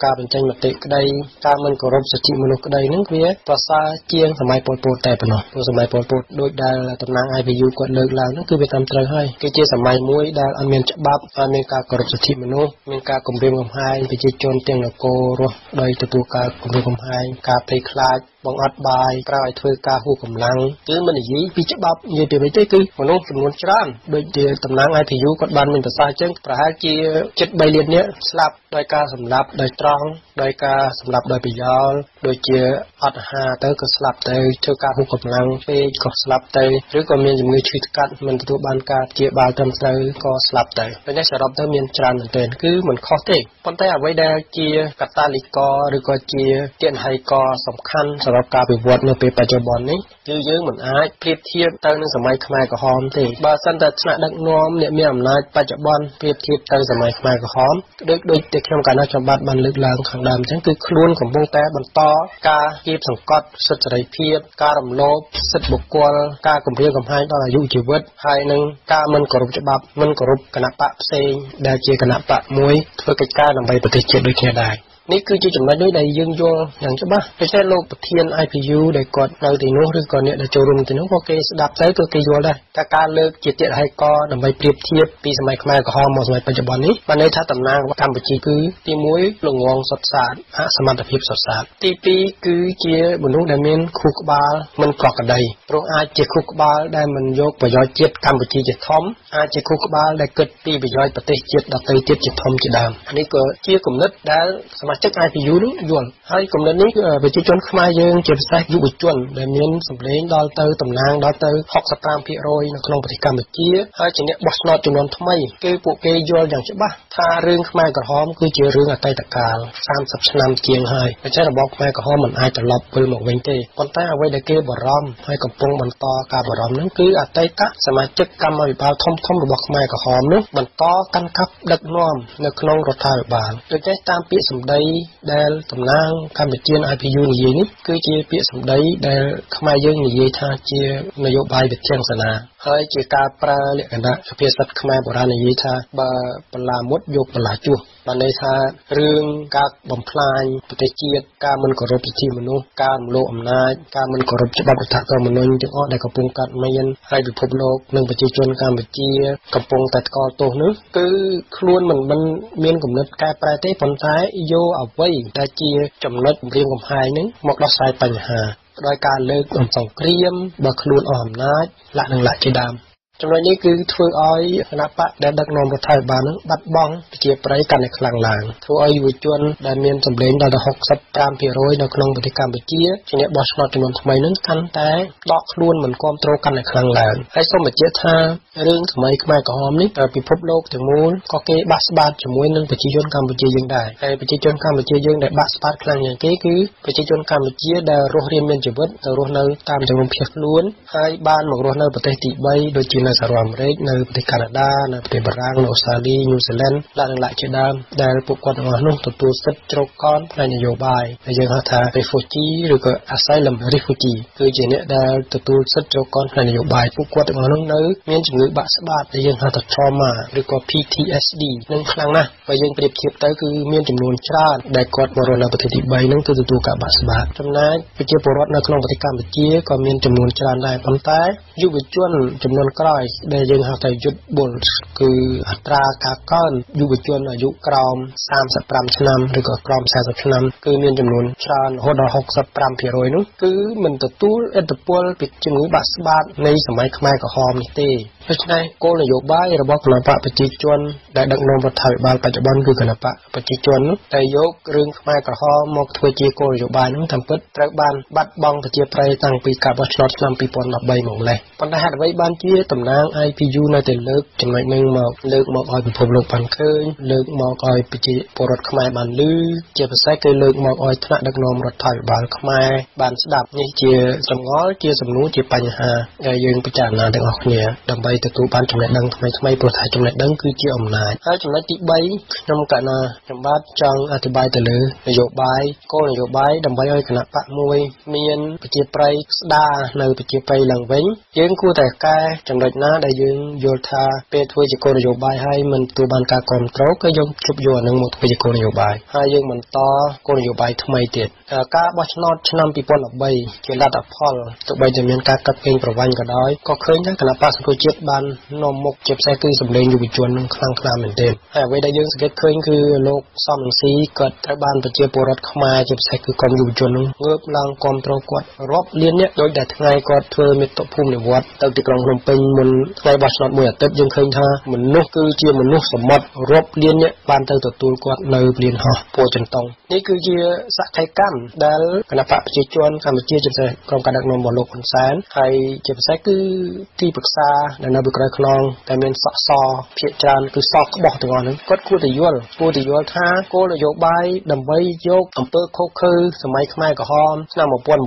ការបញ្ចេញមតិក្តីការមិនគោរពសិទ្ធិមនុស្សក្តីហ្នឹងវាប្រសើរជាងសម័យប៉ុលពតតែប៉ុណ្ណោះព្រោះសម័យប៉ុលពតដូចដែលតំណាង IPU គាត់លើកឡើងហ្នឹងគឺវាតាមត្រូវហើយគឺជាសម័យមួយដែលអត់មានច្បាប់អត់មានការគោរពសិទ្ធិមនុស្សមានការគំរាមកំហែងប្រជាជនទាំងនគររស់ដោយទទួលការគំរាមកំហែងការភ័យខ្លាចបង្អត់បាយប្រើឲ្យធ្វើការហួសកម្លាំងគឺមិននិយាយពីច្បាប់និយាយពីអ្វីទេគឺមនុស្សចំនួនច្រើនដូចជាតំណាង IPU គាត់បានមានប្រសាសន៍ចឹងប្រហែលជាជិត3លាននាក់ស្លាប់ដោយការសម្លាប់ដោយត្រង់ដោយការសម្លាប់ដោយប្រយោលដូចជាអត់អាហារទៅក៏ស្លាប់ទៅធ្វើការហួសកម្លាំងពេកក៏ស្លាប់ទៅឬក៏មានជំងឺឈឺថ្កាត់មិនទទួលបានការព្យាបាលត្រឹមត្រូវក៏ស្លាប់ទៅដូច្នេះសរុបទៅមានច្រើនមែនទែនគឺមិនខុសទេប៉ុន្តែអ្វីដែលជាកត្តាលីករឬក៏ជាទានហេតុករសំខាន់សម្រាប់ការវិវត្តនៅពេលបច្ចុប្បន្ននេះគឺយើងមិនអាចប្រៀបធៀបទៅនឹងសម័យខ្មែរក្រហមទេបើសិនតែថ្នាក់ដឹកនាំអ្នកមានអំណាចបច្ចុប្បន្នប្រៀបធៀបទៅសម័យខ្មែរក្រហមដូចតែខ្ញុំកាលណាខ្ញុំបានលើកឡើងខាងដើមអញ្ចឹងគឺខ្លួនកំពុងតែបន្តការគៀបសង្កត់សិទ្ធិសេរីភាពការរំលោភសិទ្ធិបុគ្គលការគំរាមកំហែងដល់អាយុជីវិតហើយនឹងការមិនគោរពច្បាប់មិនគោរពគណៈបកផ្សេងដែលជាគណៈបកមួយធ្វើកិច្ចការដើម្បីប្រទេសជាតិដូចគ្នាដែរនេះគឺជាចំណុចមួយដែលយើងយល់យ៉ាងច្បាស់ដូច្នេះលោកប្រធាន IPU ដែលគាត់នៅទីនោះឬក៏អ្នកដែលចូលរួមទីនោះក៏គេស្ដាប់ទៅក៏គេយល់ដែរតែការលើកជាទានហេតុករដើម្បីប្រៀបធៀបពីសម័យខ្មែរក្រហមមកសម័យបច្ចុប្បន្ននេះបានន័យថាតំណាងកម្ពុជាគឺទី1ល្ងងសុទ្ធសាធអសមត្ថភាពសុទ្ធសាធទី2គឺជាមនុស្សដែលមានខួរក្បាលមិនប្រក្រតីព្រោះអាចជាខួរក្បាលដែលមិនយកប្រយោជន៍ជាតិកម្ពុជាជាធំអាចជាខួរក្បាលដែលគិតពីប្រយោជន៍ប្រទេសជាតិដទៃទៀតជាធំជាដើមនេះក៏ជាគំនិតដែលសមាជិក IPU នោះយល់ហើយគំនិតនេះប្រជាជនខ្មែរយើងជាពិសេសយុវជនដែលមានសម្លេងដល់ទៅតំណាងដល់ទៅ 65% នៅក្នុងប្រទេសកម្ពុជាហើយជាអ្នកបោះឆ្នោតចំនួនថ្មីគឺពួកគេយល់យ៉ាងច្បាស់ថារឿងខ្មែរក្រហមគឺជារឿងអតីតកាល30ឆ្នាំជាងហើយដូច្នេះរបបខ្មែរក្រហមមិនអាចត្រឡប់វិលមកវិញទេប៉ុន្តែអ្វីដែលគេបារម្ភហើយកំពុងបន្តការបារម្ភហ្នឹងគឺអតីតសមាជិកគណៈកម្មការធំៗរបស់ខ្មែរក្រហមនោះបន្តកាន់កាប់ដឹកនាំនៅក្នុងរដ្ឋាភិបាលដូច្នេះតាមពាក្យសម្ដីដែលតំណាងកម្ពុជា IPU និយាយនេះគឺជាពាក្យសម្ដីដែលខ្មែរយើងនិយាយថាជានយោបាយវិធានសាសនាហើយជាការប្រើលក្ខណៈសុភាសិតខ្មែរបុរាណនិយាយថាបើបន្លាមុតយកបន្លាជួសបានន័យថារឿងការបំផ្លាញប្រទេសជាតិការមិនគោរពសិទ្ធិមនុស្សការរំលោភអំណាចការមិនគោរពច្បាប់រដ្ឋធម្មនុញ្ញទាំងអស់ដែលកំពុងកើតមានហើយពិភពលោកនិងប្រជាជនកម្ពុជាកំពុងតែថ្កោលទោសនោះគឺខ្លួនមិនមានគំនិតកែប្រែទេប៉ុន្តែយកអ្វីដែលជាចំណុចគម្រាមកំហែងនឹងមកដោះស្រាយបញ្ហាដោយការលើកអំសង្គ្រាមបើខ្លួនអស់អំណាចលក្ខណៈជាដើមចំណុចនេះគឺធ្វើឲ្យគណៈបកដែលដឹកនាំរដ្ឋាភិបាលនឹងបាត់បង់ប្រជាប្រិយកាន់តែខ្លាំងឡើងធ្វើឲ្យយុវជនដែលមានសម្លេងដល់ទៅ 65% នៅក្នុងប្រទេសកម្ពុជាជាអ្នកបោះឆ្នោតចំនួនថ្មីនឹងកាន់តែដកខ្លួនមិនគ្រប់គ្រងកាន់តែខ្លាំងឡើងហើយសូមបញ្ជាក់ថារឿងសម័យខ្មែរក្រហមនេះពិភពលោកទាំងមូលក៏គេបាក់ស្បាតជាមួយនឹងប្រជាជនកម្ពុជាយើងដែរហើយប្រជាជនកម្ពុជាយើងដែលបាក់ស្បាតខ្លាំងជាងគេគឺប្រជាជនកម្ពុជាដែលរស់រានមានជីវិតទៅរស់នៅតាមជំរំភៀសខ្លួនហើយបានមករស់នៅប្រទេសទី3ដូចជានៅសហរដ្ឋអាមេរិកនៅប្រទេសកាណាដានៅប្រទេសបារាំងនៅអូស្ត្រាលីញូហ្សេឡង់ឡាក់ជាដើមដែលពួកគាត់ទាំងអស់នោះទទួលសិទ្ធិជ្រកកនផ្នែកនយោបាយហើយយើងហៅថា refugee ឬក៏ asylum refugee គឺជាអ្នកដែលទទួលសិទ្ធិជ្រកកនផ្នែកនយោបាយពួកគាត់ទាំងអស់នោះនៅមានជំងឺបាក់ស្បាតដែលយើងហៅថា trauma ឬក៏ PTSD នឹងខ្លាំងណាស់បើយើងប្រៀបធៀបទៅគឺមានចំនួនច្រើនដែលគាត់មករស់នៅប្រទេសទី3នឹងគឺទទួលការបាក់ស្បាតចំណែកប្រជាពលរដ្ឋនៅក្នុងប្រទេសកម្ពុជាក៏មានចំនួនច្រើនដែរប៉ុន្តែយុវជនចំនួនក្រោយដែលយើងហៅថាយុទ្ធបុលគឺអត្រាការកើនយុវជនអាយុក្រោម35ឆ្នាំឬក៏ក្រោម40ឆ្នាំគឺមានចំនួនច្រើនរហូតដល់ 65% នោះគឺមិនទទួលឥទ្ធិពលពីជំងឺបាក់ស្បាតនៃសម័យខ្មែរក្រហមនេះទេដូច្នេះគោលនយោបាយរបស់គណបកប្រជាជនដែលដឹកនាំរដ្ឋាភិបាលបច្ចុប្បន្នគឺគណបកប្រជាជនដែលយករឿងខ្មែរក្រហមមកធ្វើជាគោលនយោបាយនោះតាមពិតត្រូវបានបាត់បង់ប្រជាប្រិយតាំងពីការបោះឆ្នោតឆ្នាំ2013មកម្លេះប៉ុន្តែហេតុអ្វីបានជាតំណាង IPU នៅតែលើកចំណុចនឹងមកលើកមកឲ្យពិភពលោកបានឃើញលើកមកឲ្យប្រជាពលរដ្ឋខ្មែរបានឮជាពិសេសគឺលើកមកឲ្យថ្នាក់ដឹកនាំរដ្ឋាភិបាលខ្មែរបានស្ដាប់នេះជាចម្ងល់ជាសំណួរជាបញ្ហាដែលយើងពិចារណាទាំងអស់គ្នាដើម្បីទទួលបានចំណេះដឹងថ្មីៗព្រោះថាចំណេះដឹងគឺជាអំណាចហើយចំណុចទី3ខ្ញុំកណាខ្ញុំបាទចង់អធិប្បាយទៅលើនយោបាយគោលនយោបាយដើម្បីឲ្យគណៈបកមួយមានប្រជាប្រិយស្ដារនៅប្រជាប្រិយឡើងវិញយើងគួរតែកែចំណុចចណាដែលយើងយល់ថាពេលធ្វើជាគោលនយោបាយហើយមិនទទួលបានការគ្រប់គ្រងក៏យើងជប់យកអានឹងមកធ្វើជាគោលនយោបាយហើយយើងបន្តគោលនយោបាយថ្មីទៀតការបោះឆ្នោតឆ្នាំ2013ជាលទ្ធផលទោះបីជាមានការកាត់កេងប្រវ័ញ្ចក៏ដោយក៏ឃើញថាគណៈបក្សសង្គ្រោះជាតិបាននាំមុខជាពិសេសគឺសម្លេងយុវជននឹងខ្លាំងក្លាមែនទែនហើយអ្វីដែលយើងសង្កេតឃើញគឺលោកសំរងស៊ីគាត់ត្រូវបានប្រជាពលរដ្ឋខ្មែរជាពិសេសគឺក្រុមយុវជននឹងងើបឡើងគ្រប់គ្រងគាត់រាប់លានអ្នកដោយតែថ្ងៃគាត់ធ្វើមេតុភូមិនិវត្តទៅទីក្រុងភ្នំពេញមុនថ្ងៃបោះឆ្នោតមួយអាទិត្យយើងឃើញថាមនុស្សគឺជាមនុស្សសមុទ្ររាប់លានអ្នកបានទៅទទួលគាត់នៅព្រានហោះពោធិ៍ចិនតុងនេះគឺជាសក្ខីកម្មដែលគណៈបកប្រជាជនកម្ពុជាជាពិសេសក្រុមការដឹកនាំរបស់លោកហ៊ុនសែនហើយជាពិសេសគឺទីប្រឹក្សាដែលនៅពីក្រោយខ្នងតែមានសក់សភាគច្រើនគឺសក្បោះទាំងអស់ហ្នឹងគាត់គួរតែយល់ថាគោលនយោបាយដើម្បីយកអំពើខុសខើសម័យខ្មែរក្រហមឆ្នាំ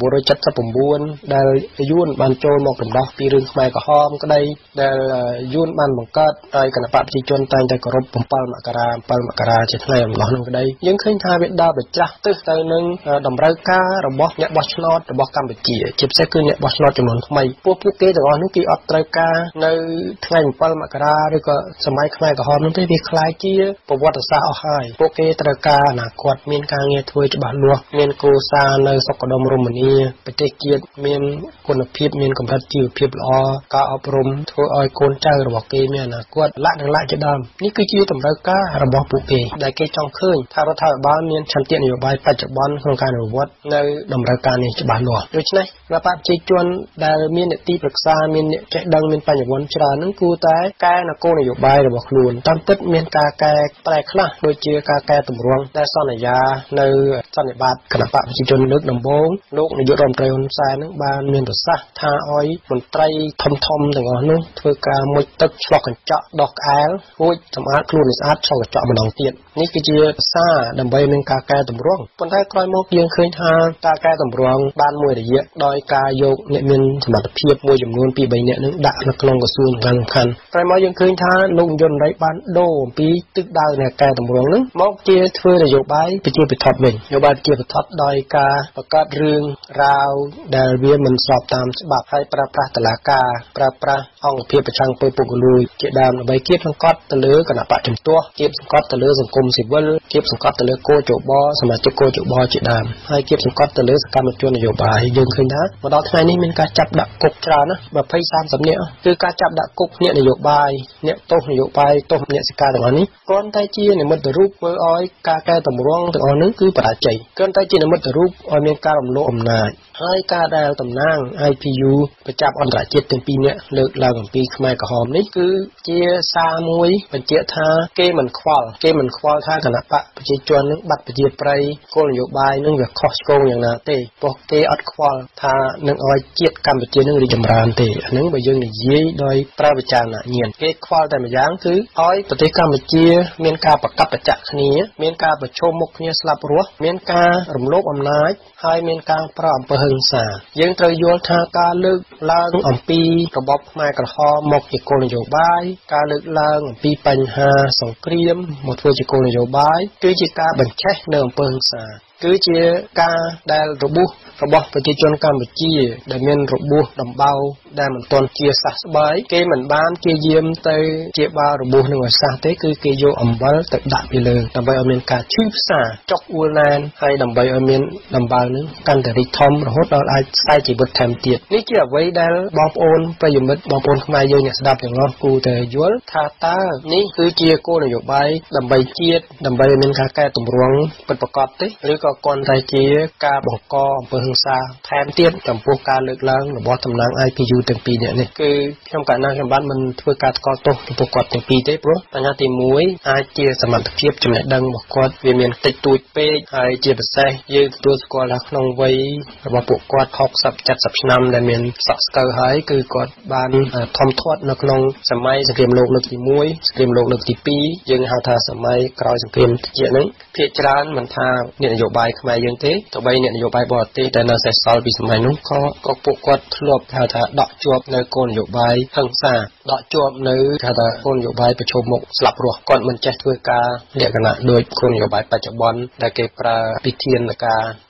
1979ដែលយួនបានចូលមករំដោះពីរឿងខ្មែរក្រហមក្តីដែលយួនបានបង្កើតឲ្យគណៈបកប្រជាជនតែងតែគោរព7មករាជាថ្ងៃអំឡោះនោះក្តីយើងឃើញថាវាដើរប្រច្រាស់ទិសទៅនឹងតម្រូវការរបស់អ្នកបោះឆ្នោតរបស់កម្ពុជាជាពិសេសគឺអ្នកបោះឆ្នោតចំនួនថ្មីពួកគេទាំងអស់នោះគេអត់ត្រូវការនៅថ្ងៃ7មករាឬក៏សម័យខ្មែរក្រហមនោះទេវាคล้ายជាប្រវត្តិសាស្ត្រអស់ហើយពួកគេត្រូវការអនាគតមានការងារធ្វើច្បាស់លាស់មានគោលសារនៅសុខដុមរមនាប្រទេសជាតិមានគុណភាពមានកម្រិតជីវភាពល្អការអប់រំធ្វើឲ្យកូនចៅរបស់គេមានអនាគតលក្ខជាដើមនេះគឺជាតម្រូវការរបស់ពួកគេដែលគេចង់ឃើញថារដ្ឋាភិបាលមានឆន្ទៈនយោបាយបច្ចុប្បន្នក្នុងការអនុវត្តនៅតម្រូវការនេះច្បាស់លាស់ដូច្នេះគណៈបកប្រជាជនដែលមាននីតិប្រឹក្សាមានអ្នកចេះដឹងមានបញ្ញវន្តច្រើននឹងគួរតែកែនគោលនយោបាយរបស់ខ្លួនតាមពិតមានការកែប្រែខ្លះដូចជាការកែតម្រង់ដែលសន្យានៅសន្និបាតគណៈបកប្រជាជនលើកដំបូងលោកនាយករដ្ឋមន្ត្រីហ៊ុនសែននឹងបានមានប្រសាសន៍ថាឲ្យមន្ត្រីធំទាំងអស់នោះធ្វើការមុជទឹកឆ្លោះកញ្ចក់ដោះក្អែលរួចសម្អាតខ្លួនឲ្យស្អាតឆ្លោះកញ្ចក់ម្ដងទៀតនេះគឺជាភាសាដើម្បីមានការកែតម្រង់ប៉ុន្តែក្រោយមកយើងឃើញថាការកែតម្រង់បានមួយរយៈដោយការយកអ្នកមានសមត្ថភាពមួយចំនួន 2-3 នាក់នឹងដាក់នៅក្នុងក្រសួងសំខាន់ក្រោយមកយើងឃើញថាលោកនាយករដ្ឋមន្ត្រីបានដូរអំពីទិសដៅនៃការកែតម្រង់នឹងមកជាធ្វើនយោបាយប្រជាពិធដ្ឋវិញនយោបាយប្រជាពិធដ្ឋដោយការបង្កើតរឿងរ៉ាវដែលវាមិនស្របតាមច្បាប់ហើយប្រើប្រាស់តុលាការប្រើប្រាស់អង្គភាពប្រឆាំងពុករលួយជាដើមដើម្បីគៀបសង្កត់ទៅលើគណៈបកជំទាស់គៀបសង្កត់ទៅលើសង្គមស៊ីវិលគៀបសង្កត់ទៅលើគោចបសមាជិកគោចបជាដើមហើយគៀបសង្កត់ទៅលើសកម្មជននយោបាយយើងឃើញថាមកដល់ថ្ងៃនេះមានការចាប់ដាក់គុកច្រើនណាស់20-30 នាក់គឺការចាប់ដាក់គុកអ្នកនយោបាយអ្នកទោសនយោបាយទោសអ្នកសិក្ខាទាំងអស់នេះគ្រាន់តែជានិមិត្តរូបធ្វើឲ្យការកែតម្រង់ទាំងអស់នោះគឺបរាជ័យគ្រាន់តែជានិមិត្តរូបឲ្យមានការរំលោភអំណាចហើយការដែលតំណាង IPU ប្រចាំអន្តរជាតិទាំងពីរនាក់លើកឡើងអំពីខ្មែរក្រហមនេះគឺជាសារមួយបញ្ជាក់ថាគេមិនខ្វល់ថាគណៈបកប្រជាជននឹងបាត់ប្រជាប្រិយគោលនយោបាយនឹងវាខុសឆ្គងយ៉ាងណាទេព្រោះគេអត់ខ្វល់ថានឹងឲ្យជាតិកម្ពុជានឹងរីកចម្រើនទេអានឹងបើយើងនិយាយដោយប្រើវិចារណញ្ញាណគេខ្វល់តែម្យ៉ាងគឺឲ្យប្រទេសកម្ពុជាមានការប្រកបប្រចាក់គ្នាមានការប្រជុំមុខគ្នាស្លាប់រស់មានការរំលោភអំណាចហើយមានការប្រអំពើហិង្សាយើងត្រូវយល់ថាការលើកឡើងអំពីរបបខ្មែរក្រហមមកជាគោលនយោបាយការលើកឡើងអំពីបញ្ហាសង្គ្រាមមកធ្វើជាគោលនយោបាយគឺជាការបញ្ឆេះនៅអំពើហិង្សាគឺជាការដែលរបួសរបស់ប្រជាជនកម្ពុជាដែលមានរបួសដំបៅដែលមិនទាន់ជាសះស្បើយគេមិនបានជាយាមទៅជាបាល់របួសនឹងឲ្យសះទេគឺគេយកអំបិលទៅដាក់ពីលើដើម្បីឲ្យមានការឈឺផ្សាចុកអួលណែនហើយដើម្បីឲ្យមានដំបៅនឹងកាន់តែរីកធំរហូតដល់អាចស្ដាយជីវិតថែមទៀតនេះជាអ្វីដែលបងប្អូនប្រិយមិត្តបងប្អូនខ្មែរយើងអ្នកស្ដាប់ទាំងអស់គួរតែយល់ថាតើនេះគឺជាគោលនយោបាយដើម្បីជាតិដើម្បីឲ្យមានការកែតម្រង់ពិតប្រាកដទេឬក៏គ្រាន់តែជាការបង្កអំពើហិង្សាថែមទៀតចំពោះការលើកឡើងរបស់តំណាង IPU ទាំងពីរនាក់នេះគឺខ្ញុំកណ្ណាខ្ញុំបានមិនធ្វើការថ្កោលទោសចំពោះគាត់ទាំងពីរទេព្រោះបញ្ហាទី1អាចជាសមត្ថភាពចំណេះដឹងរបស់គាត់វាមានតិចតួចពេកហើយជាពិសេសយើងទទួលស្គាល់ថាក្នុងវ័យរបស់ពួកគាត់60-70 ឆ្នាំដែលមានសក់ស្កូវហើយគឺគាត់បានធំធាត់នៅក្នុងសម័យសង្គ្រាមលោកលើកទី1សង្គ្រាមលោកលើកទី2យើងហៅថាសម័យក្រោយសង្គ្រាមត្រជាក់ហ្នឹងភាគច្រើនមិនថានយោបាយខ្មែរយើងទេទោះបីអ្នកនយោបាយបរទេសដែលនៅសេសសល់ពីសម័យនោះក៏ពួកគាត់ធ្លាប់ហៅថាដកជាប់នៅគោលនយោបាយហិង្សាដកជាប់នៅហៅថាគោលនយោបាយប្រឈមមុខស្លាប់រស់គាត់មិនចេះធ្វើការលក្ខណៈដូចគោលនយោបាយបច្ចុប្បន្នដែលគេប្រើពិធានការ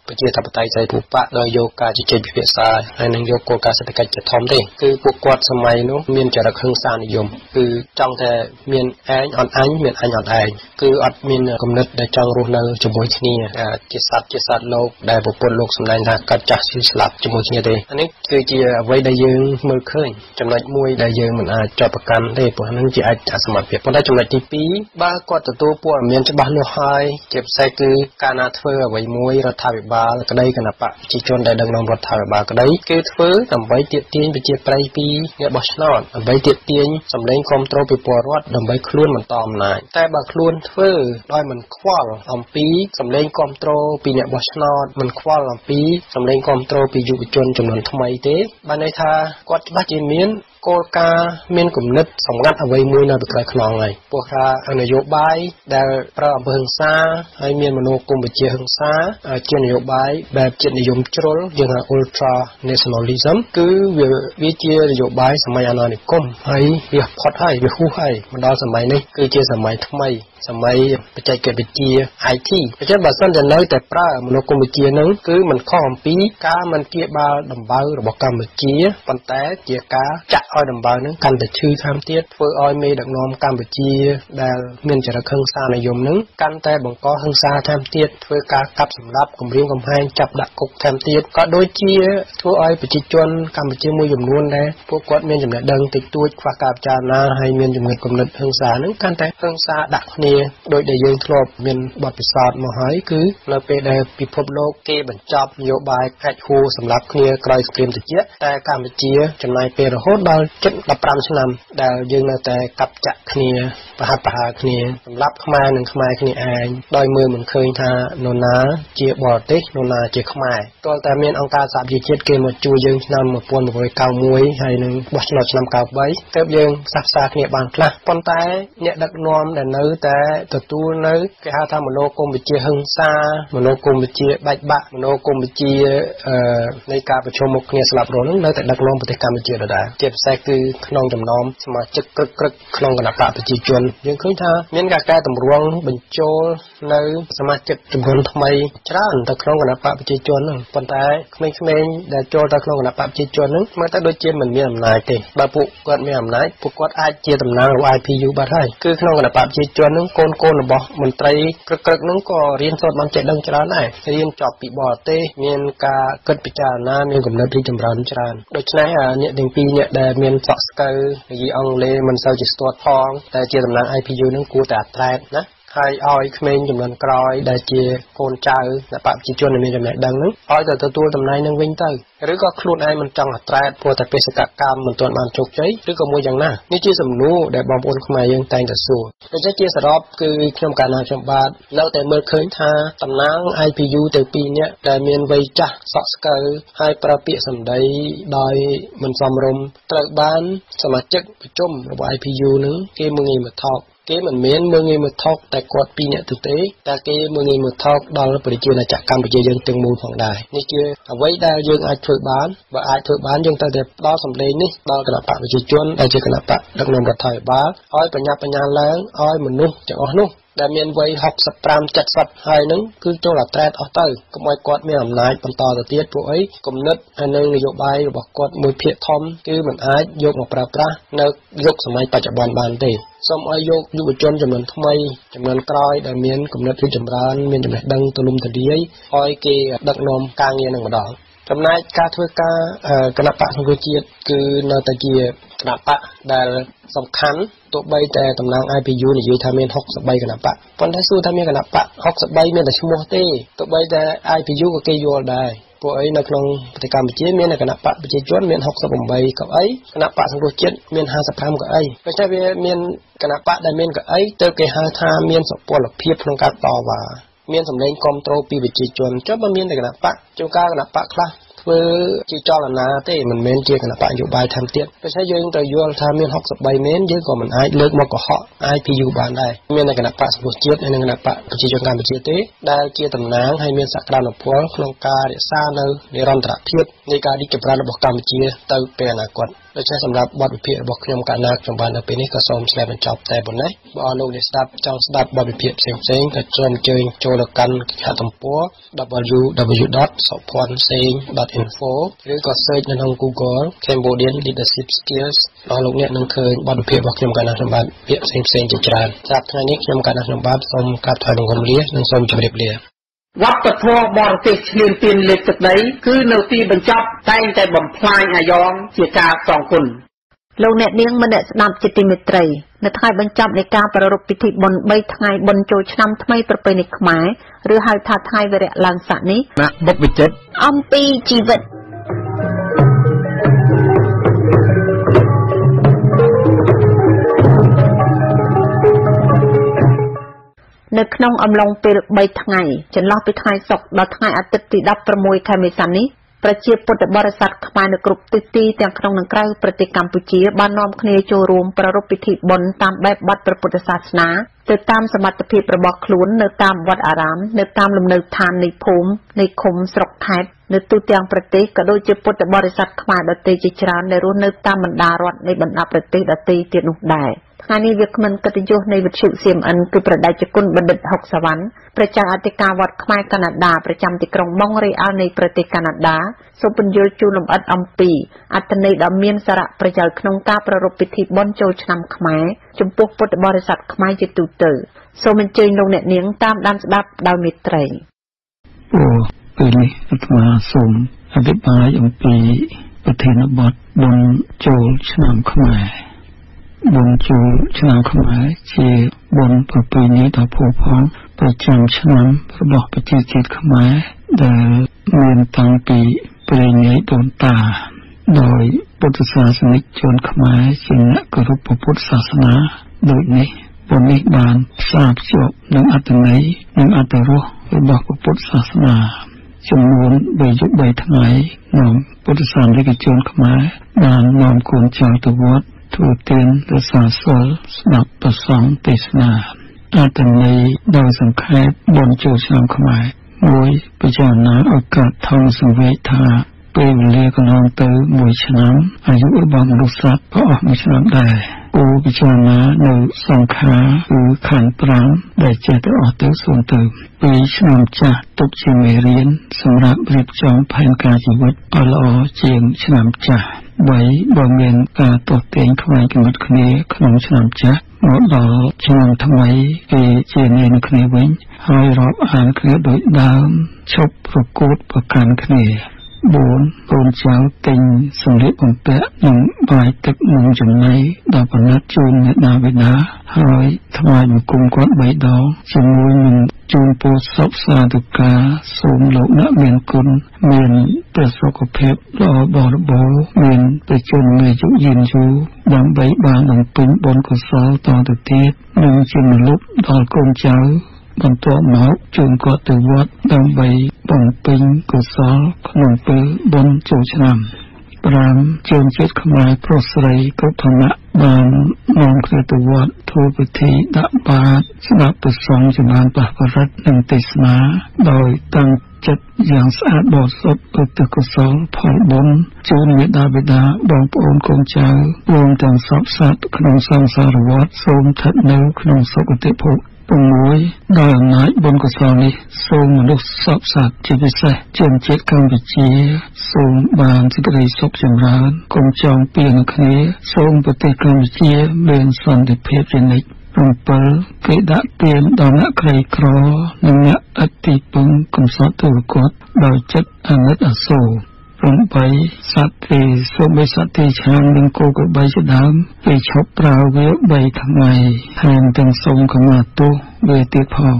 ប្រជាធិបតេយ្យសេរីភូប៉ាដោយយកការជជែកពិភាក្សាហើយនឹងយកគោលការណ៍សេដ្ឋកិច្ចជាធំទេគឺពួកគាត់សម័យនោះមានចរិតហិង្សានិយមគឺចង់តែមានឯងអត់អញមានអញអត់ឯងគឺអត់មានគំនិតដែលចង់រស់នៅជាមួយគ្នាជាសត្វលោកដែលប្រពន្ធលោកសម្ដែងថាកាត់ចាស់ស្លាប់ជាមួយគ្នាទេអានេះគឺជាអ្វីដែលយើងមើលឃើញចំណុចមួយដែលយើងមិនអាចចោទប្រកាន់ទេព្រោះហ្នឹងជាឯកសមត្ថភាពប៉ុន្តែចំណុចទី2បើគាត់ទទួលព័ត៌មានច្បាស់លាស់ហើយជាពិសេសគឺការណាធ្វើអ្វីមួយរដ្ឋាភិបាលក្តីគណៈបកប្រជាជនដែលដឹកនាំរដ្ឋាភិបាលក្តីគឺធ្វើដើម្បីទាក់ទាញប្រជាប្រិយពីអ្នកបោះឆ្នោតដើម្បីទាក់ទាញសម្លេងគាំទ្រពីពលរដ្ឋដើម្បីខ្លួនបន្តអំណាចតែបើខ្លួនធ្វើដោយមិនខ្វល់អំពីសម្លេងគាំទ្រពីអ្នកបោះឆ្នោតមិនខ្វល់អំពីសម្លេងគាំទ្រពីយុវជនចំនួនថ្មីទេបានន័យថាគាត់ច្បាស់ជាមានគោលការណ៍មានគំនិតសម្ងាត់អ្វីមួយនៅក្រៅខ្នងហើយព្រោះថានយោបាយដែលប្រើអំពើហិង្សាហើយមានមនោគមវិជ្ជាហិង្សាជានយោបាយបែបជាតិនិយមជ្រុលយើងហៅ ultra nationalism គឺវាជានយោបាយសម័យអាណានិគមហើយវាផុតហើយវាហួសហើយមកដល់សម័យនេះគឺជាសម័យថ្មីសម័យបច្ចេកវិទ្យា IT អញ្ចឹងបើសិនជានៅតែប្រើមនោគមវិជ្ជានឹងគឺមិនខុសអំពីការមិនគៀបបាល់ដំបៅរបស់កម្ពុជាប៉ុន្តែជាការចាក់ឲ្យដំបៅនឹងកាន់តែឈឺថែមទៀតធ្វើឲ្យមេដឹកនាំកម្ពុជាដែលមានចរិតហិង្សានិយមនឹងកាន់តែបង្កហិង្សាថែមទៀតធ្វើការកាប់សម្លាប់គំរាមកំហែងចាប់ដាក់គុកថែមទៀតក៏ដូចជាធ្វើឲ្យប្រជាជនកម្ពុជាមួយចំនួនដែលពួកគាត់មានចំណេះដឹងតិចតួចខ្វះការពិចារណាហើយមានចំណុចគំនិតហិង្សានឹងកាន់តែហិង្សាដាក់គ្នាដោយដែលយើងធ្លាប់មានបទពិសោធន៍មកហើយគឺនៅពេលដែលពិភពលោកគេបញ្ចប់នយោបាយកាច់ហួរសម្រាប់គ្នាក្រោយសង្គ្រាមត្រជាក់តែកម្ពុជាចំណាយពេលរហូតដល់ជិត15ឆ្នាំដែលយើងនៅតែកាប់ចាក់គ្នាប្រហាត់ប្រហែលគ្នាសម្រាប់ខ្មែរនិងខ្មែរគ្នាឯងដោយមើលមិនឃើញថានរណាជាបរទេសនរណាជាខ្មែរទាល់តែមានអង្គការសហប្រជាជាតិគេមកជួយយើងឆ្នាំ1991ហើយនឹងបោះឆ្នោតឆ្នាំ93ទើបយើងផ្សះផ្សាគ្នាបានខ្លះប៉ុន្តែអ្នកដឹកនាំដែលនៅតែទទួលនៅគេហៅថាមនោគមវិជ្ជាហិង្សាមនោគមវិជ្ជាបែកបាក់មនោគមវិជ្ជានៃការប្រជុំមុខគ្នាស្លាប់រស់នឹងនៅតែដឹកនាំប្រទេសកម្ពុជាដដែលជាពិសេសគឺក្នុងចំណោមសមាជិកក្រឹកក្នុងគណៈបកប្រជាជនយើងឃើញថាមានការកែតម្រង់បញ្ចូលនៅសមាជិកចំនួនថ្មីច្រើនទៅក្នុងគណៈបកប្រជាជនហ្នឹងប៉ុន្តែក្មេងៗដែលចូលទៅក្នុងគណៈបកប្រជាជនហ្នឹងមើលទៅដូចជាមិនមានអំណាចទេបើពួកគាត់មានអំណាចពួកគាត់អាចជាតំណាងរបស់ IPU បាត់ហើយគឺក្នុងគណៈបកប្រជាជនហ្នឹងកូនរបស់មន្ត្រីក្រឹកហ្នឹងក៏រៀនសូត្របានចេះដឹងច្រើនដែររៀនចប់ពីបរទេសមានការគិតពិចារណាមានគំនិតរីកចម្រើនច្រើនដូច្នេះអ្នកទាំងពីរអ្នកដែលមានសក់ស្កូវនិយាយអង់គ្លេសមិនសូវជាស្ទាត់ផងតែជាតំណាង IPU ហ្នឹងគួរតែត្រែតណាហើយឲ្យក្មេងចំនួនក្រោយដែលជាកូនចៅនៃបព្វជិជនដែលមានចំណេះដឹងហ្នឹងឲ្យទៅទទួលតំណែងនឹងវិញទៅឬក៏ខ្លួនឯងមិនចង់អត្រែតព្រោះតែបេសកកម្មមិនទាន់បានជោគជ័យឬក៏មួយយ៉ាងណានេះជាសំណួរដែលបងប្អូនខ្មែរយើងតែងតែសួរដូច្នេះជាសរុបគឺខ្ញុំកាលណាខ្ញុំបាទនៅតែមើលឃើញថាតំណាង IPU ទៅ2នាក់ដែលមានវ័យចាស់សក់ស្កូវហើយប្រើពាក្យសម្ដីដោយមិនសមរម្យត្រូវបានសមាជិកប្រជុំរបស់ IPU នឹងគេមើលងាយមកថោកគេមិនមែនមើលងាយមើលថោកតែគាត់2នាក់ទេតែគេមើលងាយមើលថោកដល់ប្រជាណាចក្រកម្ពុជាយើងទាំងមូលផងដែរនេះជាអ្វីដែលយើងអាចធ្វើបានបើអាចធ្វើបានយើងត្រូវតែផ្ដល់សម្លេងនេះដល់គណៈបកប្រជាជនដែលជាគណៈបកដឹកនាំរដ្ឋាភិបាលឲ្យបញ្ញាបញ្ញាឡើងឲ្យមនុស្សទាំងអស់នោះដែលមានវ័យ65 70ហើយនឹងគឺចូលអត្រែតអស់ទៅកុំឲ្យគាត់មានអំណាចបន្តទៅទៀតព្រោះអីគំនិតហើយនឹងនយោបាយរបស់គាត់មួយភាគធំគឺមិនអាចយកមកប្រើប្រាស់នៅយុគសម័យបច្ចុប្បន្នបានទេសូមឲ្យយកយុវជនចំនួនថ្មីចំនួនក្រោយដែលមានគំនិតរីកចម្រើនមានចំណេះដឹងទូលំទូលាយឲ្យគេដឹកនាំការងារនឹងម្ដងចំណែកការធ្វើការគណៈបកសង្គ្រោះជាតិគឺនៅតែជាគណៈបកដែលសំខាន់ទោះបីតែតំណាង IPU និយាយថាមាន63គណៈបកប៉ុន្តែសួរថាមានគណៈបក63មានតែឈ្មោះទេទោះបីតែ IPU ក៏គេយល់ដែរព្រោះអីនៅក្នុងប្រទេសកម្ពុជាមានគណៈបកប្រជាជនមាន68កៅអីគណៈបកសង្គ្រោះជាតិមាន55កៅអីដូច្នេះវាមានគណៈបកដែលមានកៅអីទៅគេហៅថាមានសុពលភាពក្នុងការតវ៉ាមានសម្លេងគ្រប់គ្រងពីប្រជាជនចុះបើមានតែគណៈបកជួនកាលគណៈបកខ្លះធ្វើជាចលនាទេមិនមែនជាគណៈបកនយោបាយថែមទៀតដូច្នេះយើងត្រូវយល់ថាមាន63មែនយើងក៏មិនអាចលើកមកកុហក IPU បានដែរមានតែគណៈបកសង្គ្រោះជាតិនិងគណៈបកប្រជាជនកម្ពុជាទេដែលជាតំណាងហើយមានសក្តានុពលក្នុងការរក្សានៅនិរន្តរភាពនៃការរីកចម្រើនរបស់កម្ពុជាទៅពេលអនាគតដូច្នេះសម្រាប់បទវិភាគរបស់ខ្ញុំកាលណាខ្ញុំបាននៅពេលនេះក៏សូមស្ដាប់បញ្ចប់តែប៉ុណ្ណេះបើអរលោកអ្នកស្ដាប់ចង់ស្ដាប់បទវិភាគផ្សេងៗក៏សូមអញ្ជើញចូលទៅកាន់គេហទំព័រ www.sophonseng.info ឬក៏ search នៅក្នុង Google Cambodian Leadership Skills អស់លោកអ្នកនឹងឃើញបទវិភាគរបស់ខ្ញុំកាលណាខ្ញុំបានពាក្យផ្សេងៗជាច្រើនសម្រាប់ថ្ងៃនេះខ្ញុំកាលណាខ្ញុំបានសូមក្រាបថ្វាយបង្គំលានិងសូមជម្រាបលាវប្បធម៌បរទេសឈ្លានពានលើកទឹកដីគឺនៅទីបញ្ចប់តែងតែបំផ្លាញអាយ៉ងជាការសងគុណលោកអ្នកនាងមនៈស្ដាប់ជាទីមេត្រីនៅថ្ងៃបញ្ចប់នៃការប្រារព្ធពិធីបុណ្យ3ថ្ងៃបុណ្យចូលឆ្នាំថ្មីប្រពៃណីខ្មែរឬហៅថាថ្ងៃវិរៈឡើងស័កនេះបុព្វជិតអំពីជីវិតនៅក្នុងអំឡុងពេល3ថ្ងៃចន្លោះពីថ្ងៃសុក្រដល់ថ្ងៃអាទិត្យទី16ខែមេសានេះប្រជាពុទ្ធបរិស័ទខ្មែរនៅគ្រប់ទិសទីទាំងក្នុងនិងក្រៅប្រទេសកម្ពុជាបាននាំគ្នាចូលរួមប្រារព្ធពិធីបុណ្យតាមបែបបទព្រះពុទ្ធសាសនាទៅតាមសមត្ថភាពរបស់ខ្លួននៅតាមវត្តអារាមនៅតាមលំនៅឋាននៃភូមិនៃឃុំស្រុកខេត្តនៅទូទាំងប្រទេសក៏ដូចជាពុទ្ធបរិស័ទខ្មែរដទៃជាច្រើនដែលរស់នៅតាមបណ្ដារដ្ឋនៃបណ្ដាប្រទេសដទៃទៀតនោះដែរថ្ងៃនេះវាគ្មិនកិត្តិយសនៃវិទ្យុ CMN គឺប្រដេជគុណបណ្ឌិតហុកសវណ្ណប្រជាអធិការវត្តខ្មែរកាណាដាប្រចាំទីក្រុងម៉ុងរេអាល់នៃប្រទេសកាណាដាសូមពន្យល់ជូនលម្អិតអំពីអត្ថន័យដ៏មានសារៈប្រយោជន៍ក្នុងការប្រារព្ធពិធីបុណ្យចូលឆ្នាំខ្មែរចំពោះពុទ្ធបរិស័ទខ្មែរជាទូទៅសូមអញ្ជើញលោកអ្នកនាងតាមដានស្ដាប់ដោយមេត្រីពេលនេះអាត្មាសូមអធិប្បាយអំពីប្រធានបទបុណ្យចូលឆ្នាំខ្មែរបុណ្យចូលឆ្នាំខ្មែរជាបុណ្យប្រពៃណីដ៏ផូរផង់ប្រចាំឆ្នាំរបស់ប្រជាជាតិខ្មែរដែលមានតាំងពីព្រេងនាយដូនតាដោយពុទ្ធសាសនិកជនខ្មែរជាអ្នកគោរពព្រះពុទ្ធសាសនាដូចនេះបុណ្យនេះបានផ្សារភ្ជាប់នឹងអត្ថន័យនិងអត្ថរសរបស់ព្រះពុទ្ធសាសនាចំនួន3យុគ3ថ្ងៃនាំពុទ្ធសាសនិកជនខ្មែរបាននាំកូនចៅទៅវត្តធ្វើទានរក្សាសីលស្ដាប់ព្រះសង្ឃទេសនាអត្ថន័យដោយសង្ខេបបុណ្យចូលឆ្នាំខ្មែរមួយពិចារណាឱកាសថងសង្វេគថាពេលវេលាកន្លងទៅ1ឆ្នាំអាយុរបស់មនុស្សសត្វក៏អស់1ឆ្នាំដែរគួរពិចារណានៅសង្ខារគឺខណ្ឌ5ដែលចេះតែអស់ទៅសូន្យទៅ2ឆ្នាំចាស់ទុកជាមេរៀនសម្រាប់រៀបចំផែនការជីវិតឲ្យល្អជាងឆ្នាំចាស់3បើមានការទាស់ទែងខ្វែងគំនិតគ្នាក្នុងឆ្នាំចាស់មកដល់ឆ្នាំថ្មីគេជានាងគ្នាវិញហើយរាប់អានគ្នាដោយដើមឈប់ប្រកួតប្រកាន់គ្នា4កូនចៅទិញសម្លៀកបំពាក់និងបាយទឹកនំចំណីដល់ប្រណិតជូនអ្នកណាបិតាហើយថ្វាយបង្គំគាត់3ដងជាមួយនឹងជូនពរសុខសាធុការសូមលោកអ្នកមានគុណមានប្រសុខភាពល្អបរិបូរណ៍មានប្រជាជនមានអាយុយឺនយូរដើម្បីបានបំពេញបុណ្យកុសលតទៅទៀតនិងជាមនុស្សដល់កូនចៅបន្ទាប់មកជូនគាត់ទៅវត្តដើម្បីបំពេញកុសលក្នុងពេលបុណ្យចូលឆ្នាំ5ជនជាតិខ្មែរប្រុសស្រីគ្រប់ឋានៈបាននាំគ្នាទៅវត្តធ្វើពិធីដាក់បាតស្ដាប់ព្រះសង្ឃចម្រើនព្រះបរិត្តនិងទេសនាដោយតាំងចិត្តយ៉ាងស្អាតបរិសុទ្ធឧទ្ទិសកុសលផលបុណ្យជូនមេដាបិតាបងប្អូនកូនចៅរួមទាំងសពសត្វក្នុងសង្សារវត្តសូមស្ថិតនៅក្នុងសុគតិភព6ដោយអំណាចបុណ្យកុសលនេះសូមមនុស្សសពសត្វជាពិសេសជនជាតិកម្ពុជាសូមបានសេចក្តីសុខចម្រើនកុំចងពៀននឹងគ្នាសូមប្រទេសកម្ពុជាមានសន្តិភាពជានិច្ច7គេដាក់ទានដល់អ្នកក្រីក្រនិងអ្នកឥតទីពឹងកំសត់ទូរគតដោយចិត្តអាណិតអាសូរ8សត្វទេសូមបីសត្វទេឆាននិងគោក្របីជាដើមគេឈប់ប្រើវា3ថ្ងៃហើយទាំងសូមកម្មាទោសវាទៀតផង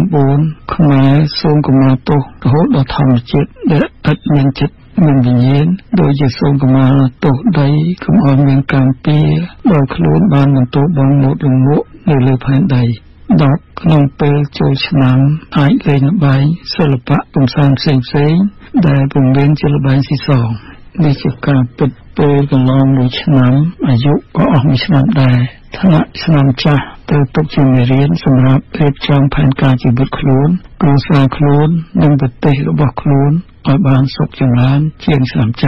9ខ្មែរសូមកម្មាទោសរហូតដល់ធម្មជាតិដែលឥតមានចិត្តមានវិញ្ញាណដោយជាសូមកម្មាទោសដីកុំឲ្យមានកម្មពៀដោយខ្លួនបានបន្ទោបងមុតលងក់នៅលើផែនដី10ក្នុងពេលចូលឆ្នាំអាចលេងល្បែងសិល្បៈកំសាន្តផ្សេងៗដែលពុំមានជាល្បែងស៊ីសងនេះជាការពិតពេលកន្លង1ឆ្នាំអាយុក៏អស់1ឆ្នាំដែរថ្នាក់ឆ្នាំចាស់ត្រូវទុកជាមេរៀនសម្រាប់រៀបចំផែនការជីវិតខ្លួនគ្រួសារខ្លួននិងប្រទេសរបស់ខ្លួនឲ្យបានសុខចម្រើនជាងឆ្នាំចាស់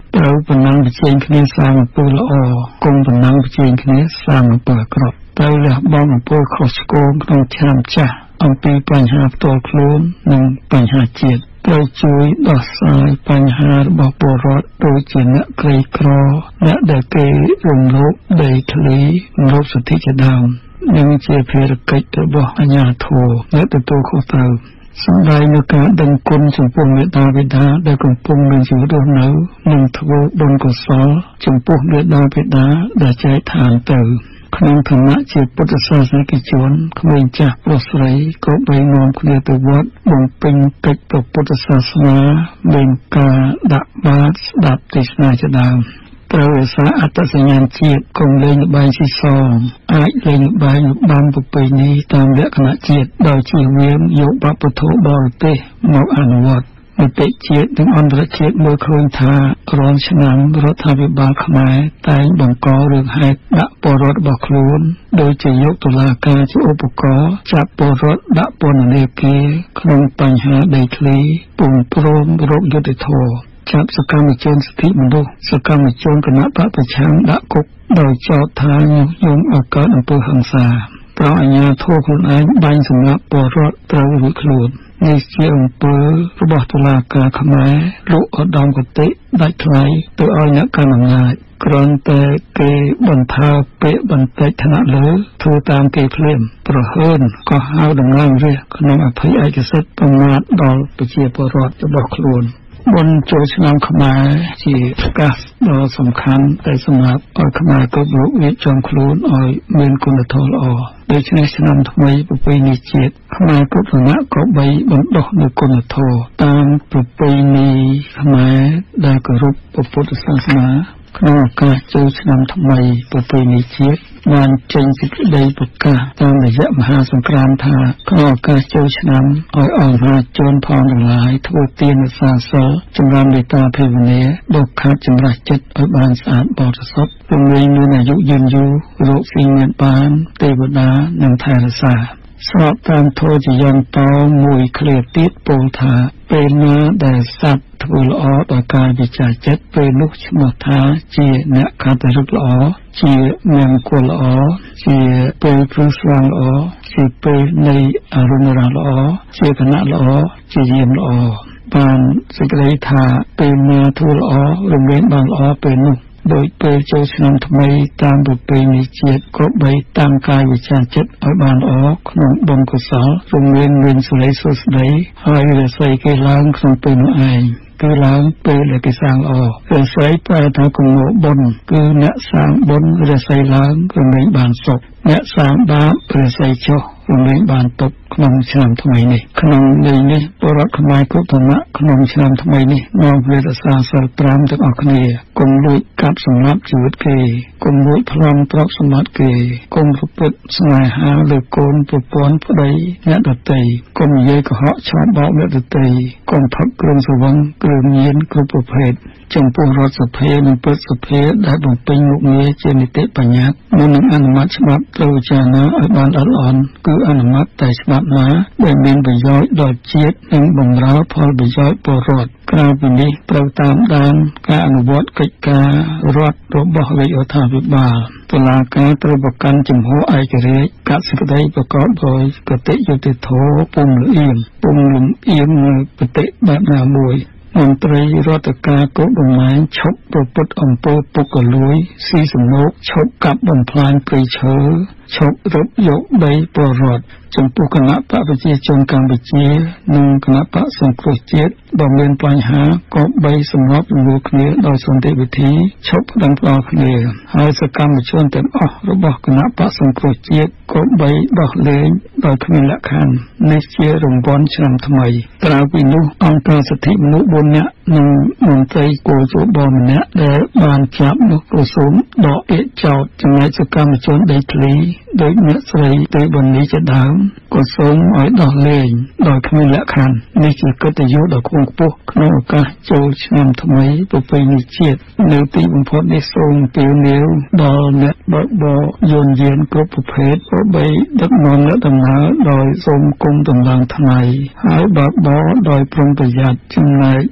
ត្រូវបណ្ណាំប្រជែងគ្នាសាងអំពើល្អកុំបណ្ណាំប្រជែងគ្នាសាងអំពើអាក្រក់ត្រូវលះបង់អំពើខុសឆ្គងក្នុងឆ្នាំចាស់អំពីបញ្ហាផ្ទាល់ខ្លួននិងបញ្ហាជាតិត្រូវជួយដោះស្រាយបញ្ហារបស់ពលរដ្ឋដូចជាអ្នកក្រីក្រអ្នកដែលគេរំលោភដីធ្លីរំលោភសិទ្ធិជាដើមនិងជាភារកិច្ចរបស់អាជ្ញាធរអ្នកទទួលខុសត្រូវសម្ដែងនូវការដឹងគុណចំពោះមេដាបិតាដែលកំពុងមានជីវិតរស់នៅនិងធ្វើបុណ្យកុសលចំពោះមេដាបិតាដែលចែកឋានទៅក្នុងឋានៈជាពុទ្ធសាសនិកជនក្មេងចាស់ប្រុសស្រីក៏បីនាំគ្នាទៅវត្តបំពេញកិច្ចព្រះពុទ្ធសាសនាមានការដាក់បាតស្ដាប់ទេសនាជាដើមត្រូវរក្សាអត្តសញ្ញាណជាតិកុំលេងល្បែងស៊ីសងអាចលេងល្បែងរបាំប្រពៃណីតាមលក្ខណៈជាតិដោយជៀសវាងយកវប្បធម៌បរទេសមកអនុវត្តនីតិជាតិនិងអន្តរជាតិមើលឃើញថារាល់ឆ្នាំរដ្ឋាភិបាលខ្មែរតែងបង្ករឿងហេតុដាក់ពលរដ្ឋរបស់ខ្លួនដោយជាយកតុលាការជាឧបករណ៍ចាប់ពលរដ្ឋដាក់ពន្ធនាគារក្នុងបញ្ហាដីធ្លីពុំព្រមរកយុត្តិធម៌ចាប់សកម្មជនសិទ្ធិមនុស្សសកម្មជនគណបកប្រឆាំងដាក់គុកដោយចោទថាញុះញង់ឲ្យកើតអំពើហិង្សាប្រអាជ្ញាធរខ្លួនឯងបាញ់សម្លាប់ពលរដ្ឋត្រូវរួចខ្លួននេះជាអំពើរបស់តុលាការខ្មែរលោកឧត្តមគតិដាច់ថ្លៃទៅឲ្យអ្នកកាន់អំណាចគ្រាន់តែគេបន្ថើពាក្យបន្តិចថ្នាក់លើធ្វើតាមគេភ្លាមប្រហើនក៏ហៅដំណើររាជក្នុងអភ័យឯកសិទ្ធិប្រមាថដល់ប្រជាពលរដ្ឋរបស់ខ្លួនបុណ្យចូលឆ្នាំខ្មែរជាឱកាសដ៏សំខាន់ដែលសម្រាប់ឲ្យខ្មែរគ្រប់រូបរៀបចំខ្លួនឲ្យមានគុណធម៌ល្អដូច្នេះឆ្នាំថ្មីប្រពៃណីជាតិខ្មែរគ្រប់ឋានៈក៏បីបណ្ដុះនូវគុណធម៌តាមប្រពៃណីខ្មែរដែលគោរពព្រះពុទ្ធសាសនាក្នុងឱកាសចូលឆ្នាំថ្មីប្រពៃណីជាតិបានចេញសេចក្តីប្រកាសតាមរយៈមហាសង្គ្រាមថាក្នុងឱកាសចូលឆ្នាំឲ្យអង្គរាជជនផងទាំងឡាយធ្វើទានសាសនាចម្រើនមេត្តាភាវនាដកខាត់ចម្រាស់ចិត្តឲ្យបានស្អាតបរិសុទ្ធរំលែងមានអាយុយឺនយូររកស៊ីមានបានទេវតានិងថែរក្សាស្របតាមធម៌ជាយ៉ាងតមួយឃ្លាទៀតពោលថាពេលណាដែលសត្វធ្វើល្អដោយកាយវិចារចិត្តពេលនោះឈ្មោះថាជាអ្នកកតឫកល្អជាមង្គលល្អជាពេលព្រឹងស្វាងល្អជាពេលនៃអរុណរល្អជាគណៈល្អជាយាមល្អបានសេចក្តីថាពេលណាធ្វើល្អរំលែងបានល្អពេលនោះដោយពេលចូលឆ្នាំថ្មីតាមប្រពៃណីជាតិក៏បីតាមកាយវិចារចិត្តឲ្យបានល្អក្នុងបុណ្យកុសលរំលែងមានសិរីសួស្តីហើយរស្មីគេឡើងក្នុងពេលនោះឯងគឺឡើងពេលដែលគេសាងល្អរស្មីប្រែថាគំនោបុណ្យគឺអ្នកសាងបុណ្យរស្មីឡើងរំលែងបានសុខអ្នកសាងបាបរស្មីចុះរំលែងបានទុក្ខក្នុងឆ្នាំថ្មីនេះក្នុងន័យនេះពលរដ្ឋខ្មែរគ្រប់ឋានៈក្នុងឆ្នាំថ្មីនេះនាំគ្នារក្សាសិល5ទាំងអស់គ្នាកុំលួចកាប់សម្លាប់ជីវិតគេកុំលួចប្លន់ទ្រព្យសម្បត្តិគេកុំប្រព្រឹត្តស្នេហាលើកូនប្រពន្ធប្តីអ្នកដទៃកុំនិយាយកុហកឆោតបោកអ្នកដទៃកុំផឹកគ្រឿងស្រវឹងគ្រឿងញៀនគ្រប់ប្រភេទចំពោះរដ្ឋសភានិងព្រឹទ្ធសភាដែលបំពេញមុខងារជានីតិបញ្ញត្តិមុននឹងអនុម័តច្បាប់ត្រូវពិចារណាឲ្យបានល្អិតល្អន់គឺអនុម័តតែច្បាប់ណាដែលមានប្រយោជន៍ដល់ជាតិនិងបម្រើផលប្រយោជន៍ពលរដ្ឋក្រៅពីនេះត្រូវតាមដានការអនុវត្តកិច្ចការរដ្ឋរបស់រាជរដ្ឋាភិបាលតុលាការត្រូវប្រកាន់ជំហរឯករាជ្យកសិក្តីប្រកបដោយគតិយុត្តិធម៌ពុំលំអៀងនៅគតិបែបណាមួយមន្ត្រីរដ្ឋការគោលបំណែងឈប់ប្រព្រឹត្តអំពើពុករលួយស៊ីសំណូកឈប់កាប់បំផ្លាញព្រៃឈើឈប់រឹបយកដីពលរដ្ឋចំពោះគណៈបកប្រជាជនកម្ពុជានិងគណៈបកសង្គ្រោះជាតិបើមានបញ្ហាក៏បីសម្របសម្រួលគ្នាដោយសន្តិវិធីឈប់ដឹងផ្ដល់គ្នាហើយសកម្មជនទាំងអស់របស់គណៈបកសង្គ្រោះជាតិក៏បីដោះលែងដោយគ្មានលក្ខខណ្ឌនេះជារង្វាន់ឆ្នាំថ្មីក្រៅពីនោះអង្គការសិទ្ធិមនុស្ស4នាក់និងមន្ត្រីគោលយោបល់ម្នាក់ដែលបានចាប់នោះក៏សូមដកពាក្យចោទចំណែកសកម្មជនដីធ្លីដោយអ្នកស្រីទេវនីជាដើមក៏សូមឲ្យដោះលែងដោយគ្មានលក្ខខណ្ឌនេះជាកិត្តិយសដ៏ខ្ពង់ខ្ពស់ក្នុងឱកាសចូលឆ្នាំថ្មីប្រពៃណីជាតិនៅទីបំផុតនេះសូមពៀវនាវដល់អ្នកបើកបរយានយានគ្រប់ប្រភេទក៏បីដឹកនាំអ្នកដំណើរដោយសូមគុំតម្លើងថ្មីហើយបើកបរដោយប្រុងប្រយ័ត្នចំណែកពលរដ្ឋ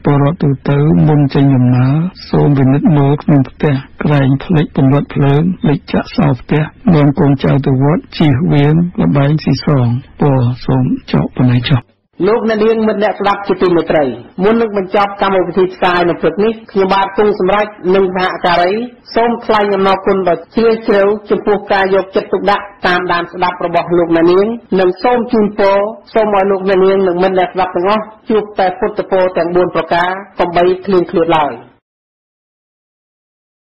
ទូទៅមុនចេញដំណើរសូមពិនិត្យមើលក្នុងផ្ទះក្រែងផ្លេចពន្លត់ភ្លើងលេចចាក់សោផ្ទះនាំកូនចៅទៅវត្តជៀសវាងលបែងស៊ីសងពោសូមចោកប៉ុណ្ណេះចុះលោកអ្នកនាងមិត្តអ្នកស្ដាប់ជាទីមេត្រីមុននឹងបញ្ចប់កម្មវិធីផ្សាយនៅព្រឹកនេះខ្ញុំបាទគង់សម្រេចនិងសហការីសូមថ្លែងអំណរគុណដល់ជ្រាលជ្រៅចំពោះការយកចិត្តទុកដាក់តាមដានស្ដាប់របស់លោកអ្នកនាងនិងសូមជូនពរសូមឲ្យលោកអ្នកនាងនិងមិត្តអ្នកស្ដាប់ទាំងអស់ជួបតែពុទ្ធពរទាំង4ប្រការកុំបីឃ្លានឃ្លាតឡើយ